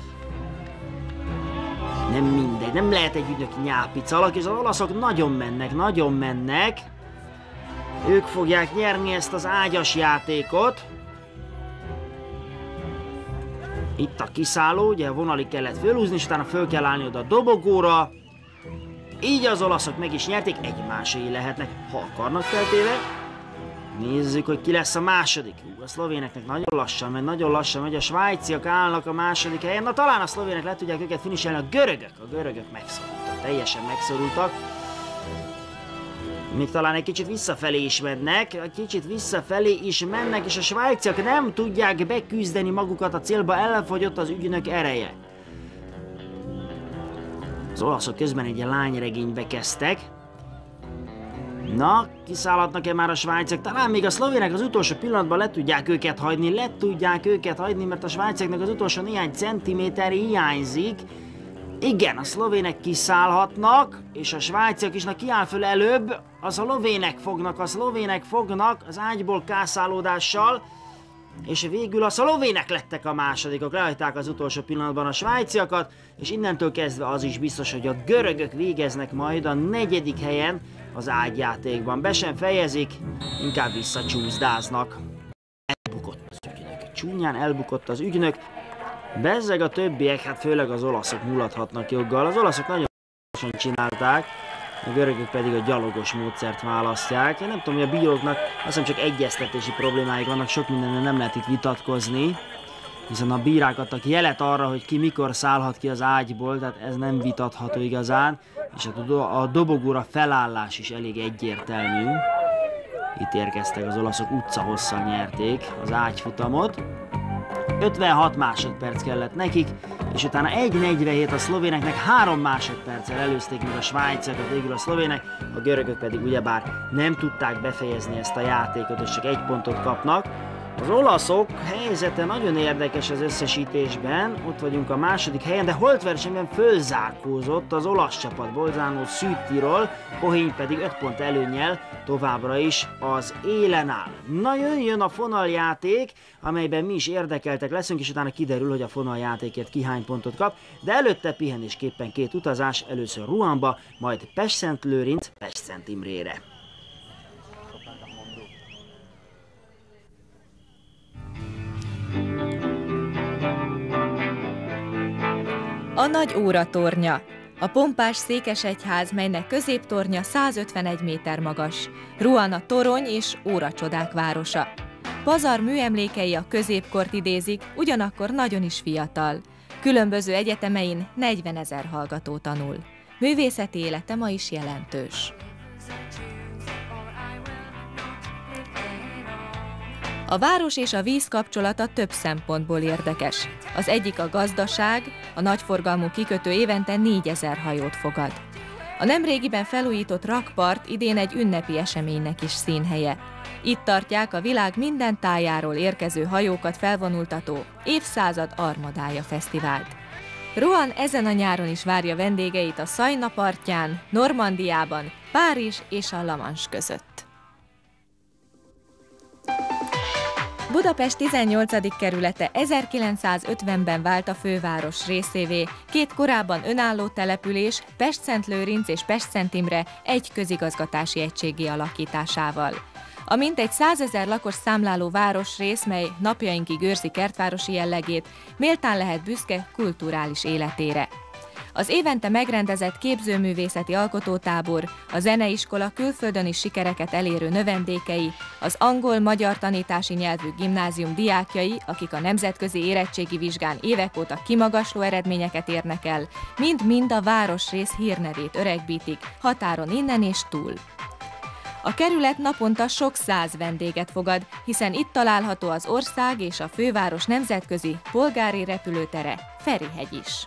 Nem mindegy, nem lehet egy ügynöki nyápicalak, és az olaszok nagyon mennek. Ők fogják nyerni ezt az ágyas játékot. Itt a kiszálló, ugye a vonalig kellett fölhúzni, és utána föl kell állni oda a dobogóra. Így az olaszok meg is nyerték, egymáséi lehetnek, ha akarnak feltéve. Nézzük, hogy ki lesz a második. A szlovéneknek nagyon lassan megy, a svájciak állnak a második helyen. Na, talán a szlovének le tudják őket finiselni, a görögök megszorultak, teljesen megszorultak. Még talán egy kicsit visszafelé is mennek, és a svájciak nem tudják beküzdeni magukat a célba, elfogyott az ügynök ereje. Az olaszok közben egy lányregénybe kezdtek. Na, kiszállhatnak-e már a svájciak? Talán még a szlovének az utolsó pillanatban le tudják őket hagyni, mert a svájciaknak az utolsó néhány centiméter hiányzik. Igen, a szlovének kiszállhatnak, és a svájciak is kiáll föl előbb. A szlovének fognak az ágyból kászálódással, és végül a szlovének lettek a másodikok, lehagyták az utolsó pillanatban a svájciakat, és innentől kezdve az is biztos, hogy a görögök végeznek majd a 4. helyen az ágyjátékban. Be sem fejezik, inkább visszacsúszdáznak. Elbukott az ügynök, csúnyán elbukott az ügynök. Bezzeg a többiek, hát főleg az olaszok mulathatnak joggal. Az olaszok nagyon gyorsan csinálták, a görögök pedig a gyalogos módszert választják. Én nem tudom, hogy a bíróknak azt hiszem csak egyeztetési problémáik vannak, sok mindenen nem lehet itt vitatkozni, hiszen a bírák adtak jelet arra, hogy ki mikor szállhat ki az ágyból, tehát ez nem vitatható igazán, és a dobogóra felállás is elég egyértelmű. Itt érkeztek az olaszok, utcahosszal nyerték az ágyfutamot. 56 másodperc kellett nekik, és utána 1.47 a szlovéneknek, 3 másodperccel előzték meg a svájciakat, végül a szlovének, a görögök pedig ugyebár nem tudták befejezni ezt a játékot, és csak 1 pontot kapnak. Az olaszok helyzete nagyon érdekes az összesítésben, ott vagyunk a második helyen, de holtversenyben fölzárkózott az olasz csapat, Bolzano Südtirol, Pohény pedig 5 pont előnnyel továbbra is az élen áll. Na jöjjön a fonaljáték, amelyben mi is érdekeltek leszünk, és utána kiderül, hogy a fonaljátékért ki hány pontot kap, de előtte pihenésképpen 2 utazás, először Roanba, majd Pestszentlőrinc, Pestszentimrére. Imrére. A nagy óratornya. A pompás székesegyház, melynek középtornya 151 méter magas. Rouen a torony és óracsodák városa. Pazar műemlékei a középkort idézik, ugyanakkor nagyon is fiatal. Különböző egyetemein 40 000 hallgató tanul. Művészeti élete ma is jelentős. A város és a víz kapcsolata több szempontból érdekes. Az egyik a gazdaság, a nagyforgalmú kikötő évente 4000 hajót fogad. A nemrégiben felújított rakpart idén egy ünnepi eseménynek is színhelye. Itt tartják a világ minden tájáról érkező hajókat felvonultató évszázad armadája fesztivált. Rouen ezen a nyáron is várja vendégeit a Szajna partján, Normandiában, Párizs és a La Manche között. Budapest 18. kerülete 1950-ben vált a főváros részévé, 2 korábban önálló település, Pestszentlőrinc és Pestszentimre egy közigazgatási egységgé alakításával. A mintegy 100 000 lakos számláló városrész, mely napjainkig őrzi kertvárosi jellegét, méltán lehet büszke kulturális életére. Az évente megrendezett képzőművészeti alkotótábor, a zeneiskola külföldön is sikereket elérő növendékei, az angol-magyar tanítási nyelvű gimnázium diákjai, akik a nemzetközi érettségi vizsgán évek óta kimagasló eredményeket érnek el, mind-mind a városrész hírnevét öregbítik, határon innen és túl. A kerület naponta sok 100 vendéget fogad, hiszen itt található az ország és a főváros nemzetközi polgári repülőtere, Ferihegy is.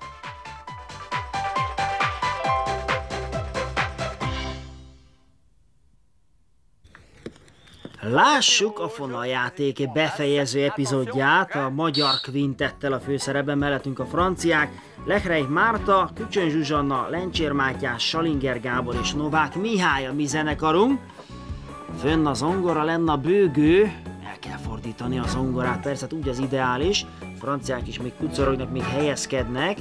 Lássuk a fonaljáték befejező epizódját, a magyar kvintettel a főszerepben, mellettünk a franciák, Lechreich Márta, Kücsön Zsuzsanna, Lencsér Mátyás, Salinger Gábor és Novák Mihály a mi zenekarunk. Fönn a zongora, lenn a bőgő, el kell fordítani a zongorát, persze úgy az ideális, a franciák is még kucorognak, még helyezkednek.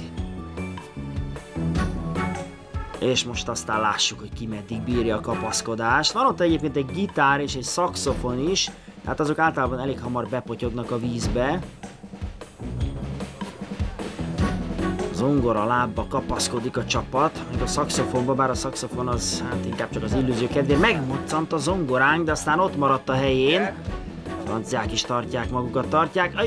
És most aztán lássuk, hogy ki meddig bírja a kapaszkodást. Van ott egyébként egy gitár és egy szaxofon is, hát azok általában elég hamar bepotyognak a vízbe. Zongora lábba kapaszkodik a csapat, még a szaxofonba, bár a szaxofon az hát inkább csak az illúzió kedvéért megmoccant a zongoránk, de aztán ott maradt a helyén. A franciák is tartják magukat, tartják.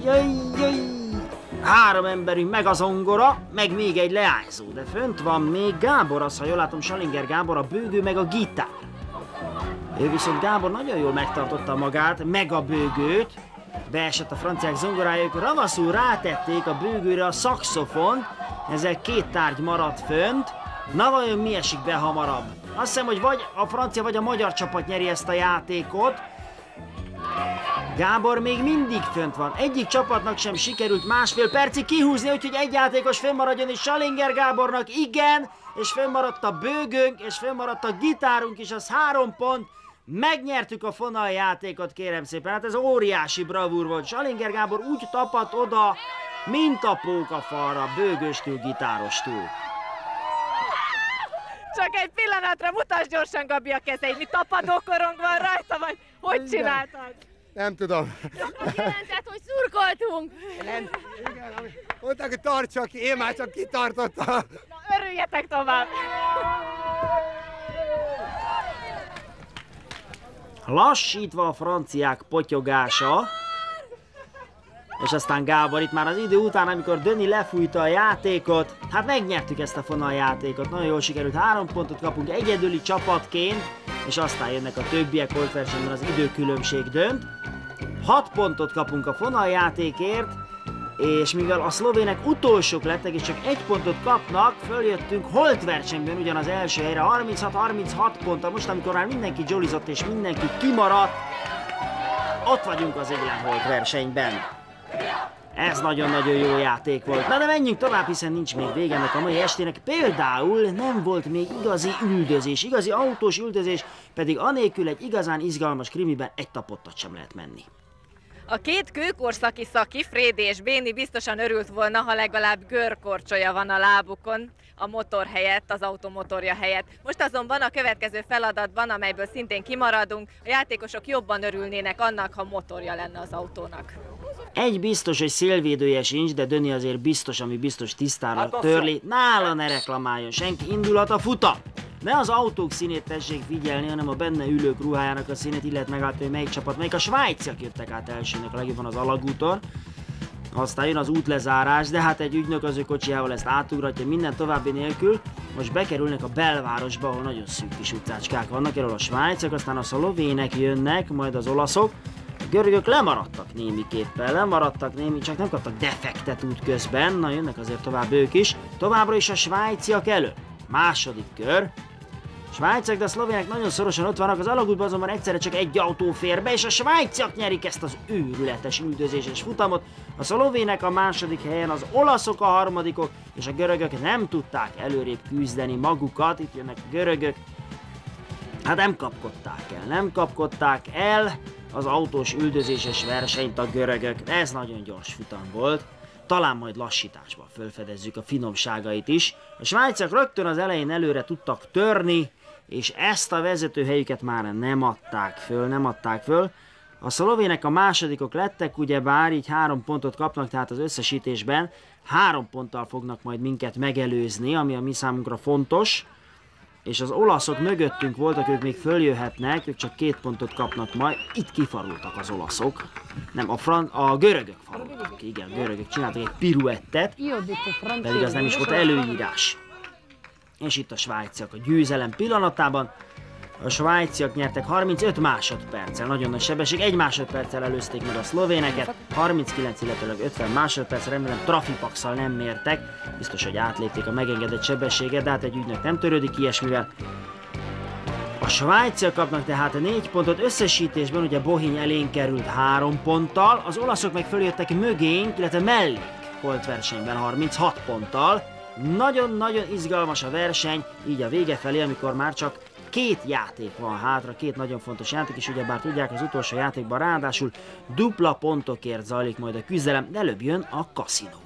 3 emberünk, meg a zongora, meg még egy leányzó, de fönt van még Gábor, az, ha jól látom, Salinger Gábor, a bőgő, meg a gitár. Ő viszont Gábor nagyon jól megtartotta magát, meg a bőgőt, beesett a franciák zongorája, ők ravaszul rátették a bőgőre a szaxofont, ezzel 2 tárgy maradt fönt. Na vajon mi esik be hamarabb? Azt hiszem, hogy vagy a francia, vagy a magyar csapat nyeri ezt a játékot. Gábor még mindig fönt van. Egyik csapatnak sem sikerült másfél percig kihúzni, úgyhogy egy játékos fönnmaradjon, és Salinger Gábornak igen, és fönnmaradt a bőgőnk, és fönnmaradt a gitárunk is, az 3 pont. Megnyertük a fonaljátékot, kérem szépen. Hát ez óriási bravúr volt. Salinger Gábor úgy tapadt oda, mint a pókafalra, bőgőstől, gitárostól. Csak egy pillanatra, mutasd gyorsan, Gabi, a kezeit. Mi tapadókorong van rajta, vagy hogy csináltad? Nem tudom. Jelentett, hogy szurkoltunk. Nem. Igen, mondták, hogy tartsa ki, én már csak kitartottam. Na, örüljetek tovább. Lassítva a franciák potyogása, és aztán Gábor itt már az idő után, amikor Döni lefújta a játékot, hát megnyertük ezt a fonaljátékot, nagyon jól sikerült, 3 pontot kapunk egyedüli csapatként, és aztán jönnek a többiek, holt versenyben az időkülönbség dönt. 6 pontot kapunk a fonaljátékért, és mivel a szlovének utolsók lettek, és csak 1 pontot kapnak, följöttünk holt versenyben ugyanaz első helyre, 36-36 ponttal, most amikor már mindenki jollizott és mindenki kimaradt, ott vagyunk az igen holt versenyben. Ez nagyon-nagyon jó játék volt. Na de menjünk tovább, hiszen nincs még vége ennek a mai estének. Például nem volt még igazi üldözés, igazi autós üldözés, pedig anélkül egy igazán izgalmas krimiben egy tapottat sem lehet menni. A két kőkorszaki szaki, Frédi és Béni biztosan örült volna, ha legalább görkorcsolya van a lábukon, a motor helyett, az automotorja helyett. Most azonban a következő feladatban, amelyből szintén kimaradunk, a játékosok jobban örülnének annak, ha motorja lenne az autónak. Egy biztos, hogy szélvédője sincs, de Döni azért biztos, ami biztos tisztára törli. Nála ne reklamáljon senki, indulhat a futam! Ne az autók színét tessék figyelni, hanem a benne ülők ruhájának a színét, illet megállítani, hogy melyik csapat, melyik a svájciak jöttek át elsőnek, a legjobban az alagúton. Aztán jön az útlezárás, de hát egy ügynök az ő kocsijával ezt átugratja minden további nélkül. Most bekerülnek a belvárosba, ahol nagyon szűk kis utcácskák vannak, erről a svájciak, aztán a szlovének jönnek, majd az olaszok. A görögök lemaradtak némiképpen, csak nem kaptak defektet útközben, na jönnek azért tovább ők is. Továbbra is a svájciak elő. Második kör. Svájciak, de a szlovének nagyon szorosan ott vannak, az alagútban azonban egyszerre csak egy autó fér be, és a svájciak nyerik ezt az őrületes üldözéses futamot. A szlovének a második helyen, az olaszok a harmadikok, és a görögök nem tudták előrébb küzdeni magukat. Itt jönnek a görögök. Hát nem kapkodták el az autós üldözéses versenyt a görögök. Ez nagyon gyors futam volt. Talán majd lassításban felfedezzük a finomságait is. A svájciak rögtön az elején előre tudtak törni, és ezt a vezetőhelyüket már nem adták föl. A szlovének a másodikok lettek, ugyebár így 3 pontot kapnak, tehát az összesítésben 3 ponttal fognak majd minket megelőzni, ami a mi számunkra fontos. És az olaszok mögöttünk voltak, ők még följöhetnek, ők csak 2 pontot kapnak majd. Itt kifarultak az olaszok. Nem, a görögök farultak ki, igen, a görögök csináltak egy piruettet, pedig az nem is volt előírás. És itt a svájciak a győzelem pillanatában. A svájciak nyertek 35 másodperccel, nagyon nagy sebesség, 1 másodperccel előzték meg a szlovéneket, 39, illetőleg 50 másodperc, remélem trafipaxal nem mértek, biztos, hogy átlépték a megengedett sebességet, de hát egy ügynök nem törődik ilyesmivel. A svájciak kapnak tehát 4 pontot, összesítésben ugye Bohiny elénk került 3 ponttal, az olaszok meg följöttek mögénk, illetve mellénk holt versenyben 36 ponttal. Nagyon-nagyon izgalmas a verseny, így a vége felé, amikor már csak 2 játék van hátra, 2 nagyon fontos játék, és ugyebár tudják, az utolsó játékban ráadásul dupla pontokért zajlik majd a küzdelem, de előbb jön a kaszinó.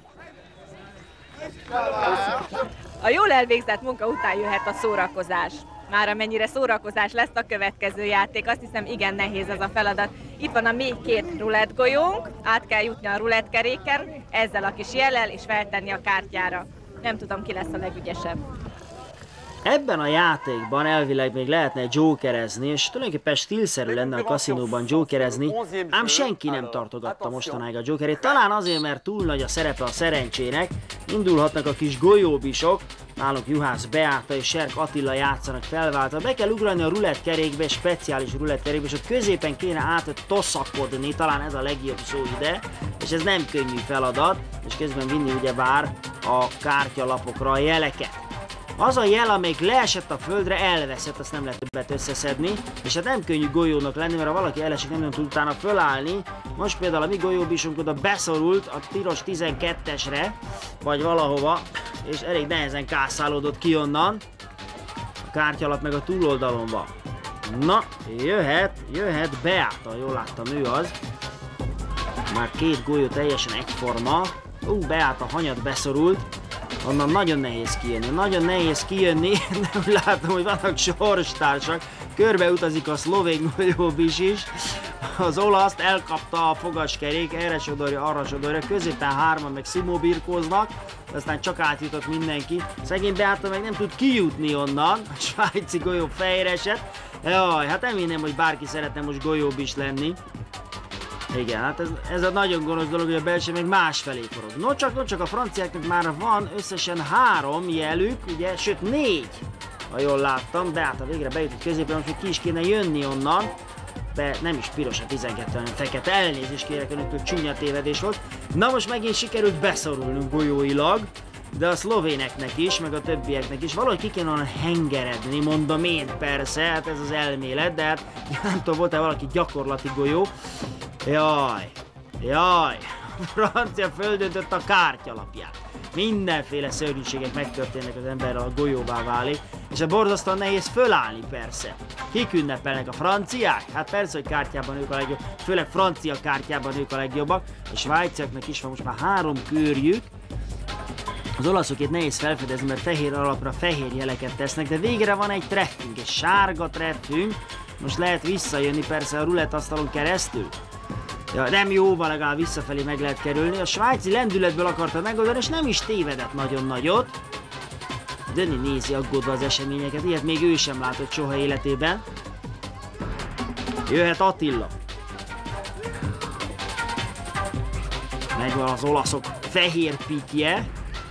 A jól elvégzett munka után jöhet a szórakozás. Már amennyire szórakozás lesz a következő játék, azt hiszem igen nehéz ez a feladat. Itt van a mi 2 rulettgolyónk, át kell jutni a rulettkeréken, ezzel a kis jellel és feltenni a kártyára. Nem tudom, ki lesz a legügyesebb. Ebben a játékban elvileg még lehetne jokerezni, és tulajdonképpen stílszerű lenne a kaszinóban jokerezni, ám senki nem tartogatta mostanáig a jokerét. Talán azért, mert túl nagy a szerepe a szerencsének, indulhatnak a kis golyóbisok, nálunk Juhász Beáta és Serk Attila játszanak felváltva. Be kell ugrani a rulettkerékbe, speciális rulettkerékbe, és ott középen kéne átoszakodni, talán ez a legjobb szó ide, és ez nem könnyű feladat, és közben vinni ugyebár a kártyalapokra a jeleket. Az a jel, amelyik leesett a földre, elveszett, azt nem lehet többet összeszedni, és hát nem könnyű golyónak lenni, mert ha valaki elesik, nem tud utána fölállni. Most például a mi golyóbisunk oda beszorult a piros 12-esre, vagy valahova, és elég nehezen kászálódott ki onnan. A kártyalap meg a túloldalon van. Na, jöhet Beáta, jól láttam, ő az. Már 2 golyó teljesen egyforma. Beáta hanyat beszorult. Onnan nagyon nehéz kijönni, nem látom, hogy vannak sorstársak. Körbe utazik a szlovén golyóbis is. Az olaszt elkapta a fogaskerék, erre sodorja, arra sodorja, középen hárman meg szimó birkóznak, aztán csak átjutott mindenki. Szegény Beáta meg nem tud kijutni onnan, a svájci golyó fejre esett. Jaj, hát nem hinném, hogy bárki szeretne most golyóbis lenni. Igen, hát ez a nagyon gonosz dolog, hogy a belső meg másfelé forog. No csak a franciáknak már van összesen 3 jelük, ugye, sőt 4, ha jól láttam, Beáta végre bejutott középre, most ki is kéne jönni onnan, de nem is piros a 12, hanem fekete, elnézést kérek önöktől, csúnya tévedés volt. Na most megint sikerült beszorulnunk golyóilag, de a szlovéneknek is, meg a többieknek is valahogy ki kéne onnan hengeredni, mondom én persze, hát ez az elmélet, de hát nem tudom, volt-e valaki gyakorlati golyó. Jaj, a francia földöntött a kártyalapját. Mindenféle szörnyűségek megtörténnek az emberrel, a golyóvá válik, és a borzasztóan nehéz fölállni persze. Kik ünnepelnek, a franciák? Hát persze, hogy kártyában ők a legjobb, főleg francia kártyában ők a legjobbak. A svájciaknak is van most már 3 körjük. Az olaszokét nehéz felfedezni, mert fehér alapra fehér jeleket tesznek, de végre van egy treffünk, egy sárga treffünk. Most lehet visszajönni persze a rulettasztalon keresztül. Ja, nem jóval, legalább visszafelé meg lehet kerülni. A svájci lendületből akarta megoldani, és nem is tévedett nagyon nagyot. Döni nézi aggódva az eseményeket, ilyet még ő sem látott soha életében. Jöhet Attila. Megvan az olaszok fehér pikje.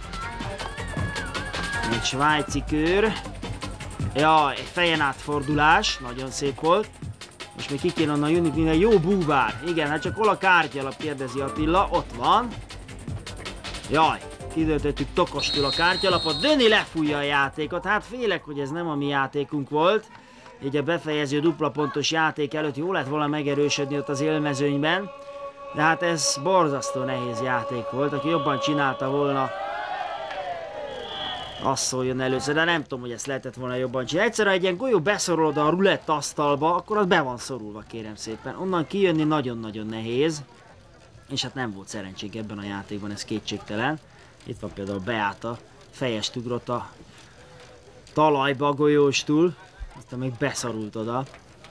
Egy svájci kör. Ja, egy fejen átfordulás, nagyon szép volt. Most még ki kéne onnan jönni, mivel jó búvár. Igen, hát csak hol a kártyalap, kérdezi Attila. Ott van. Jaj, kidöntöttük tokostul a kártyalapot. Döni lefújja a játékot. Hát félek, hogy ez nem a mi játékunk volt. Így a befejező dupla pontos játék előtt jó lett volna megerősödni ott az élmezőnyben. De hát ez borzasztó nehéz játék volt. Aki jobban csinálta volna, az szóljon először, de nem tudom, hogy ezt lehetett volna jobban csinálni. Egyszerűen egy ilyen golyó beszorul oda a rulett asztalba, akkor az be van szorulva, kérem szépen. Onnan kijönni nagyon-nagyon nehéz. És hát nem volt szerencsénk ebben a játékban, ez kétségtelen. Itt van például Beáta, fejest ugrott a talajba a golyóstól, aztán még beszorult oda.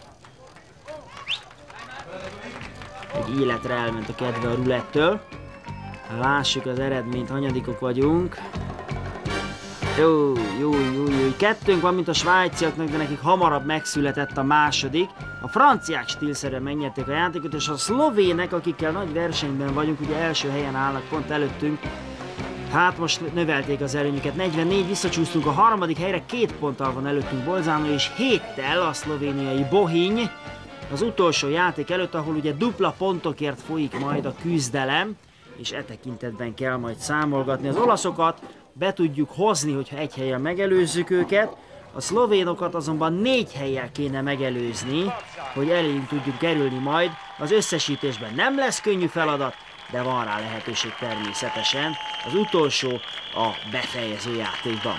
Egy életre elment a kedve a rulettől. Lássuk az eredményt, hanyadikok vagyunk. Jó. Kettőnk van, mint a svájciaknak, de nekik hamarabb megszületett a második. A franciák stílszerűen megnyerték a játékot, és a szlovének, akikkel nagy versenyben vagyunk, ugye első helyen állnak pont előttünk. Hát most növelték az előnyüket, 44, visszacsúsztunk a harmadik helyre, 2 ponttal van előttünk Bolzano, és 7-tel a szlovéniai Bohiny. Az utolsó játék előtt, ahol ugye dupla pontokért folyik majd a küzdelem, és e tekintetben kell majd számolgatni az olaszokat. Be tudjuk hozni, hogyha egy helyen megelőzzük őket, a szlovénokat azonban 4 hellyel kéne megelőzni, hogy eléjünk tudjuk kerülni majd. Az összesítésben nem lesz könnyű feladat, de van rá lehetőség természetesen. Az utolsó a befejező játékban.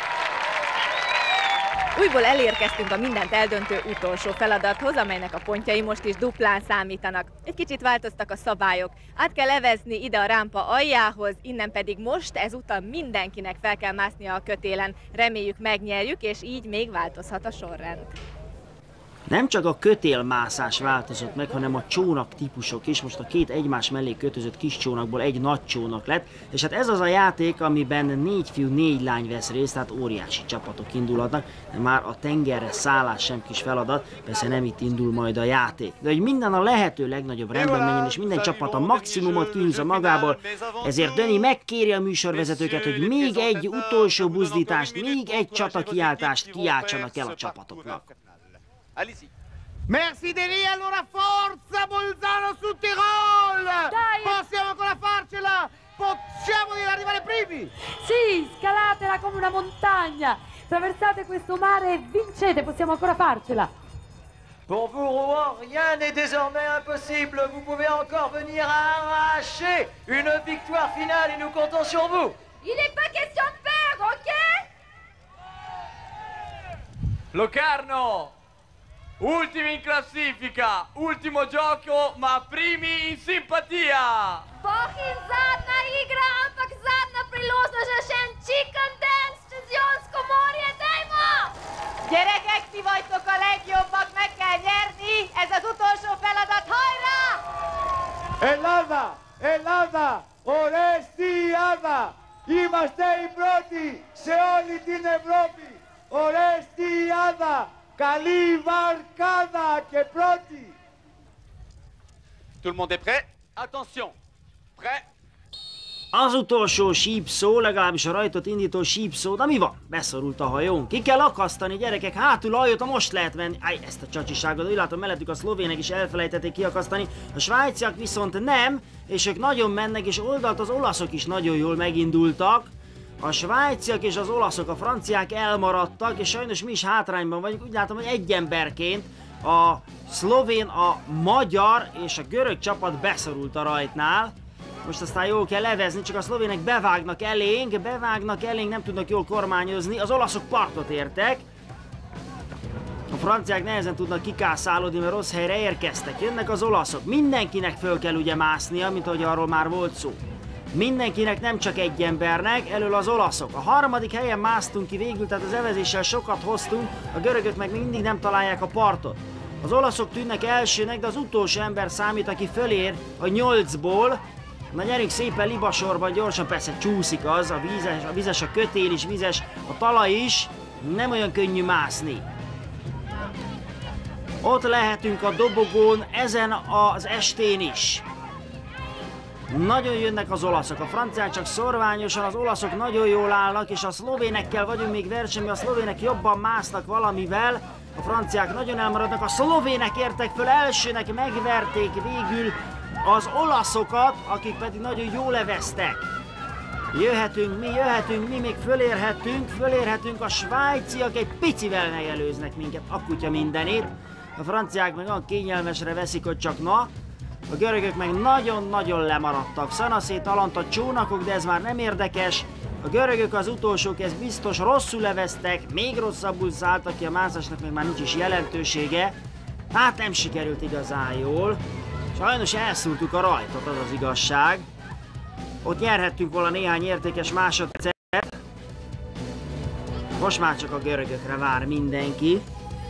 Újból elérkeztünk a mindent eldöntő utolsó feladathoz, amelynek a pontjai most is duplán számítanak. Egy kicsit változtak a szabályok. Át kell evezni ide a rámpa aljához, innen pedig most ezúttal mindenkinek fel kell másznia a kötélen. Reméljük megnyerjük, és így még változhat a sorrend. Nem csak a kötélmászás változott meg, hanem a csónak típusok is. Most a 2 egymás mellé kötözött kis csónakból egy nagy csónak lett. És hát ez az a játék, amiben 4 fiú, 4 lány vesz részt, tehát óriási csapatok indulhatnak. De már a tengerre szállás sem kis feladat, persze nem itt indul majd a játék. De hogy minden a lehető legnagyobb rendben menjen, és minden csapat a maximumot kihúzza magából, ezért Döni megkéri a műsorvezetőket, hogy még egy utolsó buzdítást, még egy csatakiáltást kiáltsanak el a csapatoknak. Merci Denis, allora forza Bolzano su Tirol! Dai! Possiamo ancora farcela! Possiamo arrivare primi! Sì, scalatela come una montagna! Traversate questo mare e vincete, possiamo ancora farcela! Pour vous, Rouen, rien n'est désormais impossible. Vous pouvez encore venir arracher une victoire finale et nous comptons sur vous. Il n'est pas question de perdre, ok? Locarno! Ultimi in classifica, ultimo gioco, ma primi in simpatia! Bohin zadna igra, ampak zadnja priložnost že Chicken dance, Zionsko morje, dajmo! Gyerekek, ti vagytok a legjobbak, meg kell nyerni! Ez az utolsó feladat, hajrá! Ελλάδα, Ελλάδα, Ορεστιάδα! Είμαστε οι πρώτοι σε όλη την Ευρώπη! Ορεστιάδα! Καλή βαρκάδα και πρώτη! Tout le monde est prêt? Attention! Prêt? Az utolsó sípszó, legalábbis a rajtot indító sípszó, de mi van? Beszorult a hajón. Ki kell akasztani, gyerekek, hátul a hajót, most lehet menni. Áj, ezt a csacsiságot, úgy látom, mellettük a szlovének is elfelejtették kiakasztani. A svájciak viszont nem, és ők nagyon mennek, és oldalt az olaszok is nagyon jól megindultak. A svájciak és az olaszok, a franciák elmaradtak, és sajnos mi is hátrányban vagyunk. Úgy látom, hogy egy emberként a szlovén, a magyar és a görög csapat beszorult a rajtnál. Most aztán jól kell levezni, csak a szlovének bevágnak elénk, nem tudnak jól kormányozni, az olaszok partot értek. A franciák nehezen tudnak kikászálódni, mert rossz helyre érkeztek. Jönnek az olaszok, mindenkinek föl kell ugye másznia, mint ahogy arról már volt szó. Mindenkinek, nem csak egy embernek, elől az olaszok. A harmadik helyen másztunk ki végül, tehát az evezéssel sokat hoztunk, a görögök meg mindig nem találják a partot. Az olaszok tűnnek elsőnek, de az utolsó ember számít, aki fölér a 8-ból. Na gyerünk szépen libasorban, gyorsan, persze csúszik az, a vizes a kötél is, vizes a talaj is, nem olyan könnyű mászni. Ott lehetünk a dobogón ezen az estén is. Nagyon jönnek az olaszok, a franciák csak szorványosan, az olaszok nagyon jól állnak, és a szlovénekkel vagyunk még versenyben, a szlovének jobban másznak valamivel, a franciák nagyon elmaradnak, a szlovének értek föl elsőnek, megverték végül az olaszokat, akik pedig nagyon jól leveztek. Jöhetünk mi, még fölérhetünk, a svájciak egy picivel megelőznek minket, a kutya mindenét. A franciák meg olyan kényelmesre veszik, hogy csak na. A görögök meg nagyon-nagyon lemaradtak. Szanaszét alant a csónakok, de ez már nem érdekes. A görögök az utolsók, ez biztos, rosszul leveztek, még rosszabbul szálltak ki, a mászásnak meg már nincs is jelentősége. Hát nem sikerült igazán jól. Sajnos elszúrtuk a rajtot, az az igazság. Ott nyerhettünk volna néhány értékes másodpercet. Most már csak a görögökre vár mindenki.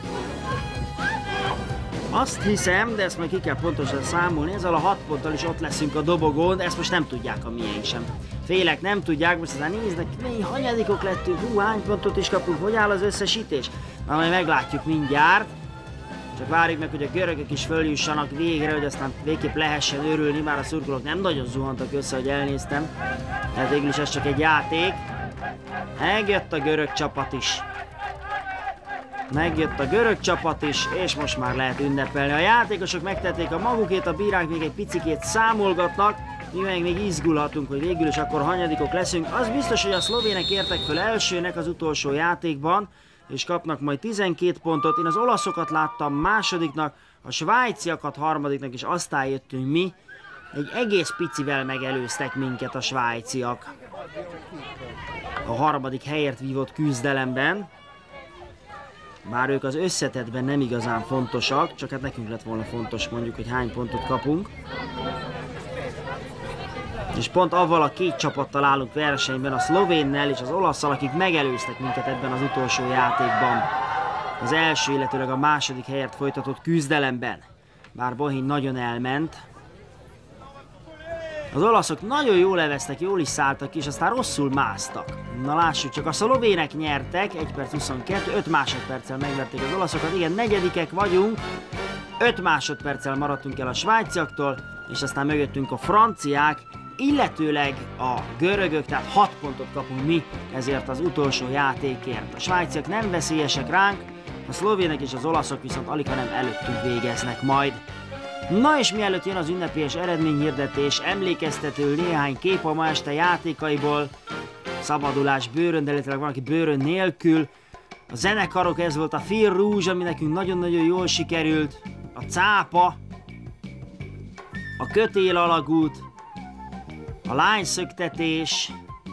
Azt hiszem, de ezt majd ki kell pontosan számolni, ezzel a 6 ponttal is ott leszünk a dobogón, de ezt most nem tudják a miénk sem. Félek nem tudják, most aztán néznek, mi hanyadikok lettünk, hány pontot is kapunk, hogy áll az összesítés? Na majd meglátjuk mindjárt. Csak várjuk meg, hogy a görögök is följussanak végre, hogy aztán végképp lehessen örülni, már a szurkolók nem nagyon zuhantak össze, hogy elnéztem. Tehát végül is ez csak egy játék. Megjött a görög csapat is. És most már lehet ünnepelni. A játékosok megtették a magukét, a bírák még egy picikét számolgatnak, mi meg még izgulhatunk, hogy végül is akkor hanyadikok leszünk. Az biztos, hogy a szlovének értek föl elsőnek az utolsó játékban, és kapnak majd 12 pontot. Én az olaszokat láttam másodiknak, a svájciakat harmadiknak, és aztán jöttünk mi. Egy egész picivel megelőztek minket a svájciak a harmadik helyért vívott küzdelemben. Bár ők az összetettben nem igazán fontosak, csak hát nekünk lett volna fontos mondjuk, hogy hány pontot kapunk. És pont avval a két csapattal állunk versenyben, a szlovénnel és az olasszal, akik megelőztek minket ebben az utolsó játékban. Az első, illetőleg a második helyért folytatott küzdelemben. Bár Bohin nagyon elment. Az olaszok nagyon jól leveztek, jól is szálltak ki, és aztán rosszul másztak. Na lássuk csak, a szlovének nyertek, 1 perc 22, 5 másodperccel megverték az olaszokat. Igen, negyedikek vagyunk, 5 másodperccel maradtunk el a svájciaktól, és aztán mögöttünk a franciák, illetőleg a görögök, tehát 6 pontot kapunk mi ezért az utolsó játékért. A svájciak nem veszélyesek ránk, a szlovének és az olaszok viszont alighanem előttünk végeznek majd. Na és mielőtt jön az ünnepélyes eredményhirdetés, emlékeztető néhány kép a ma este játékaiból. Szabadulás bőrön, de illetve van, aki bőrön nélkül. A zenekarok, ez volt a Fil Rouge, ami nekünk nagyon-nagyon jól sikerült. A cápa, a kötél alagút, a lányszöktetés,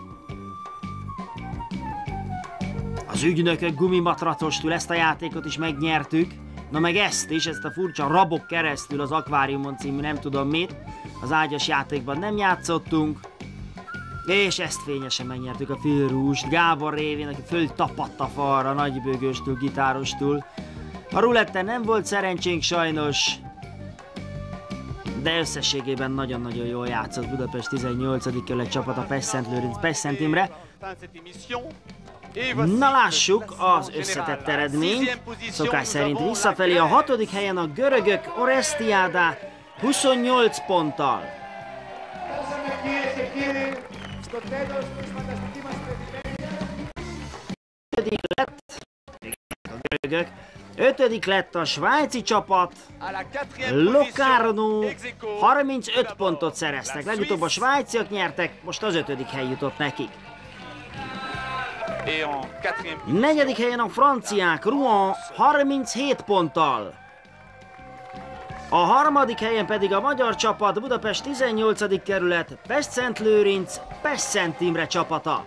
az ügynökök gumimatracostól, ezt a játékot is megnyertük. Na meg ezt is, ezt a furcsa rabok keresztül az akváriumon című nem tudom mit. Az ágyas játékban nem játszottunk. És ezt fényesen megnyertük a félrúst, Gábor révén, aki föltapadt a falra, nagybőgőstől, gitárostól. A ruletten nem volt szerencsénk sajnos, de összességében nagyon-nagyon jól játszott Budapest 18. kerület csapat a Pest-Szent Imre. Na lássuk az összetett eredményt. Szokás szerint visszafelé a 6. helyen a görögök Orestiada 28 ponttal. Ötödik lett a svájci csapat, Locarno 35 pontot szereztek. Legutóbb a svájciak nyertek, most az 5. hely jutott nekik. Negyedik helyen a franciák, Rouen 37 ponttal. A 3. helyen pedig a magyar csapat, Budapest 18. kerület, Pest-Szent-Lőrinc, Pest-Szent Imre csapata.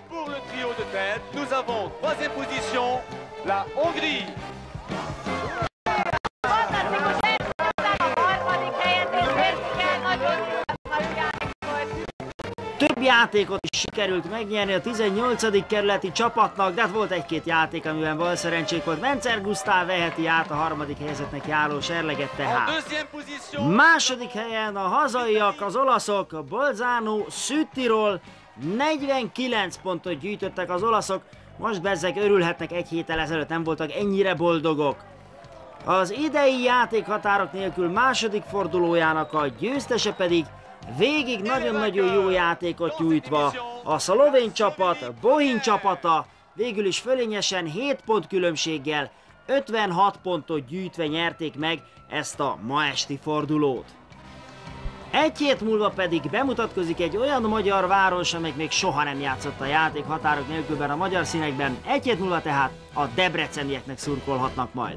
Több játékot is sikerült megnyerni a 18. kerületi csapatnak, de hát volt egy-két játék, amiben bal szerencsék volt. Mencer Gusztáv veheti át a 3. helyezettnek járó serleget tehát. Második helyen a hazaiak, az olaszok, Bolzano, Südtirol, 49 pontot gyűjtöttek az olaszok. Most bezzeg örülhetnek, egy héttel ezelőtt nem voltak ennyire boldogok. Az idei játék határok nélkül második fordulójának a győztese pedig végig nagyon-nagyon jó játékot nyújtva a szlovén csapat, Bohin csapata, végül is fölényesen 7 pont különbséggel 56 pontot gyűjtve nyerték meg ezt a ma esti fordulót. Egy hét múlva pedig bemutatkozik egy olyan magyar város, amely még soha nem játszott a játék határok nélkülben a magyar színekben. Egy hét múlva tehát a debrecenieknek szurkolhatnak majd.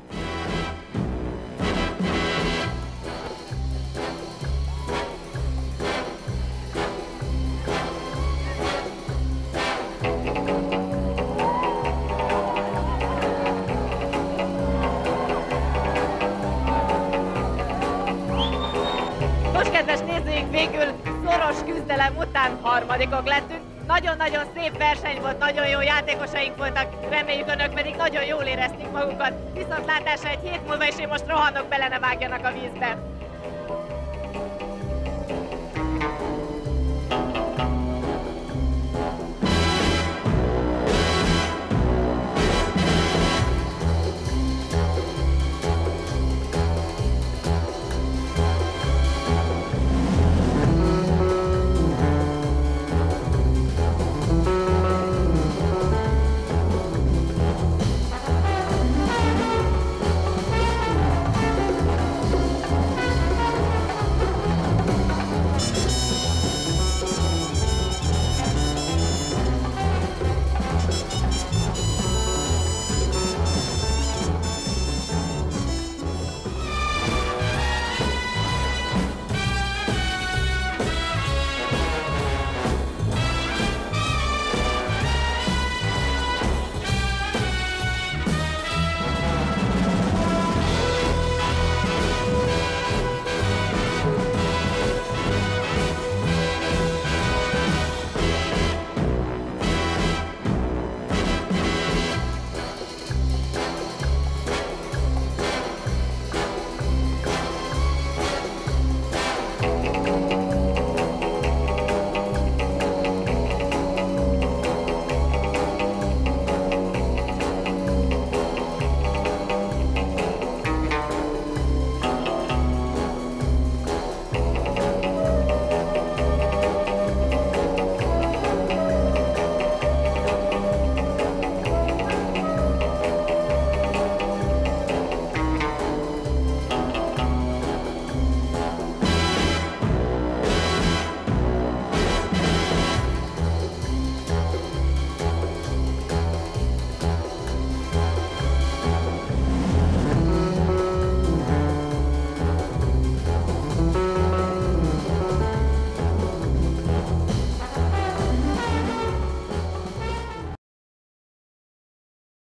Végül szoros küzdelem után harmadikok lettünk. Nagyon-nagyon szép verseny volt, nagyon jó játékosaink voltak, reméljük önök pedig nagyon jól érezték magukat. Viszontlátásra egy hét múlva, és én most rohanok bele, ne vágjanak a vízbe.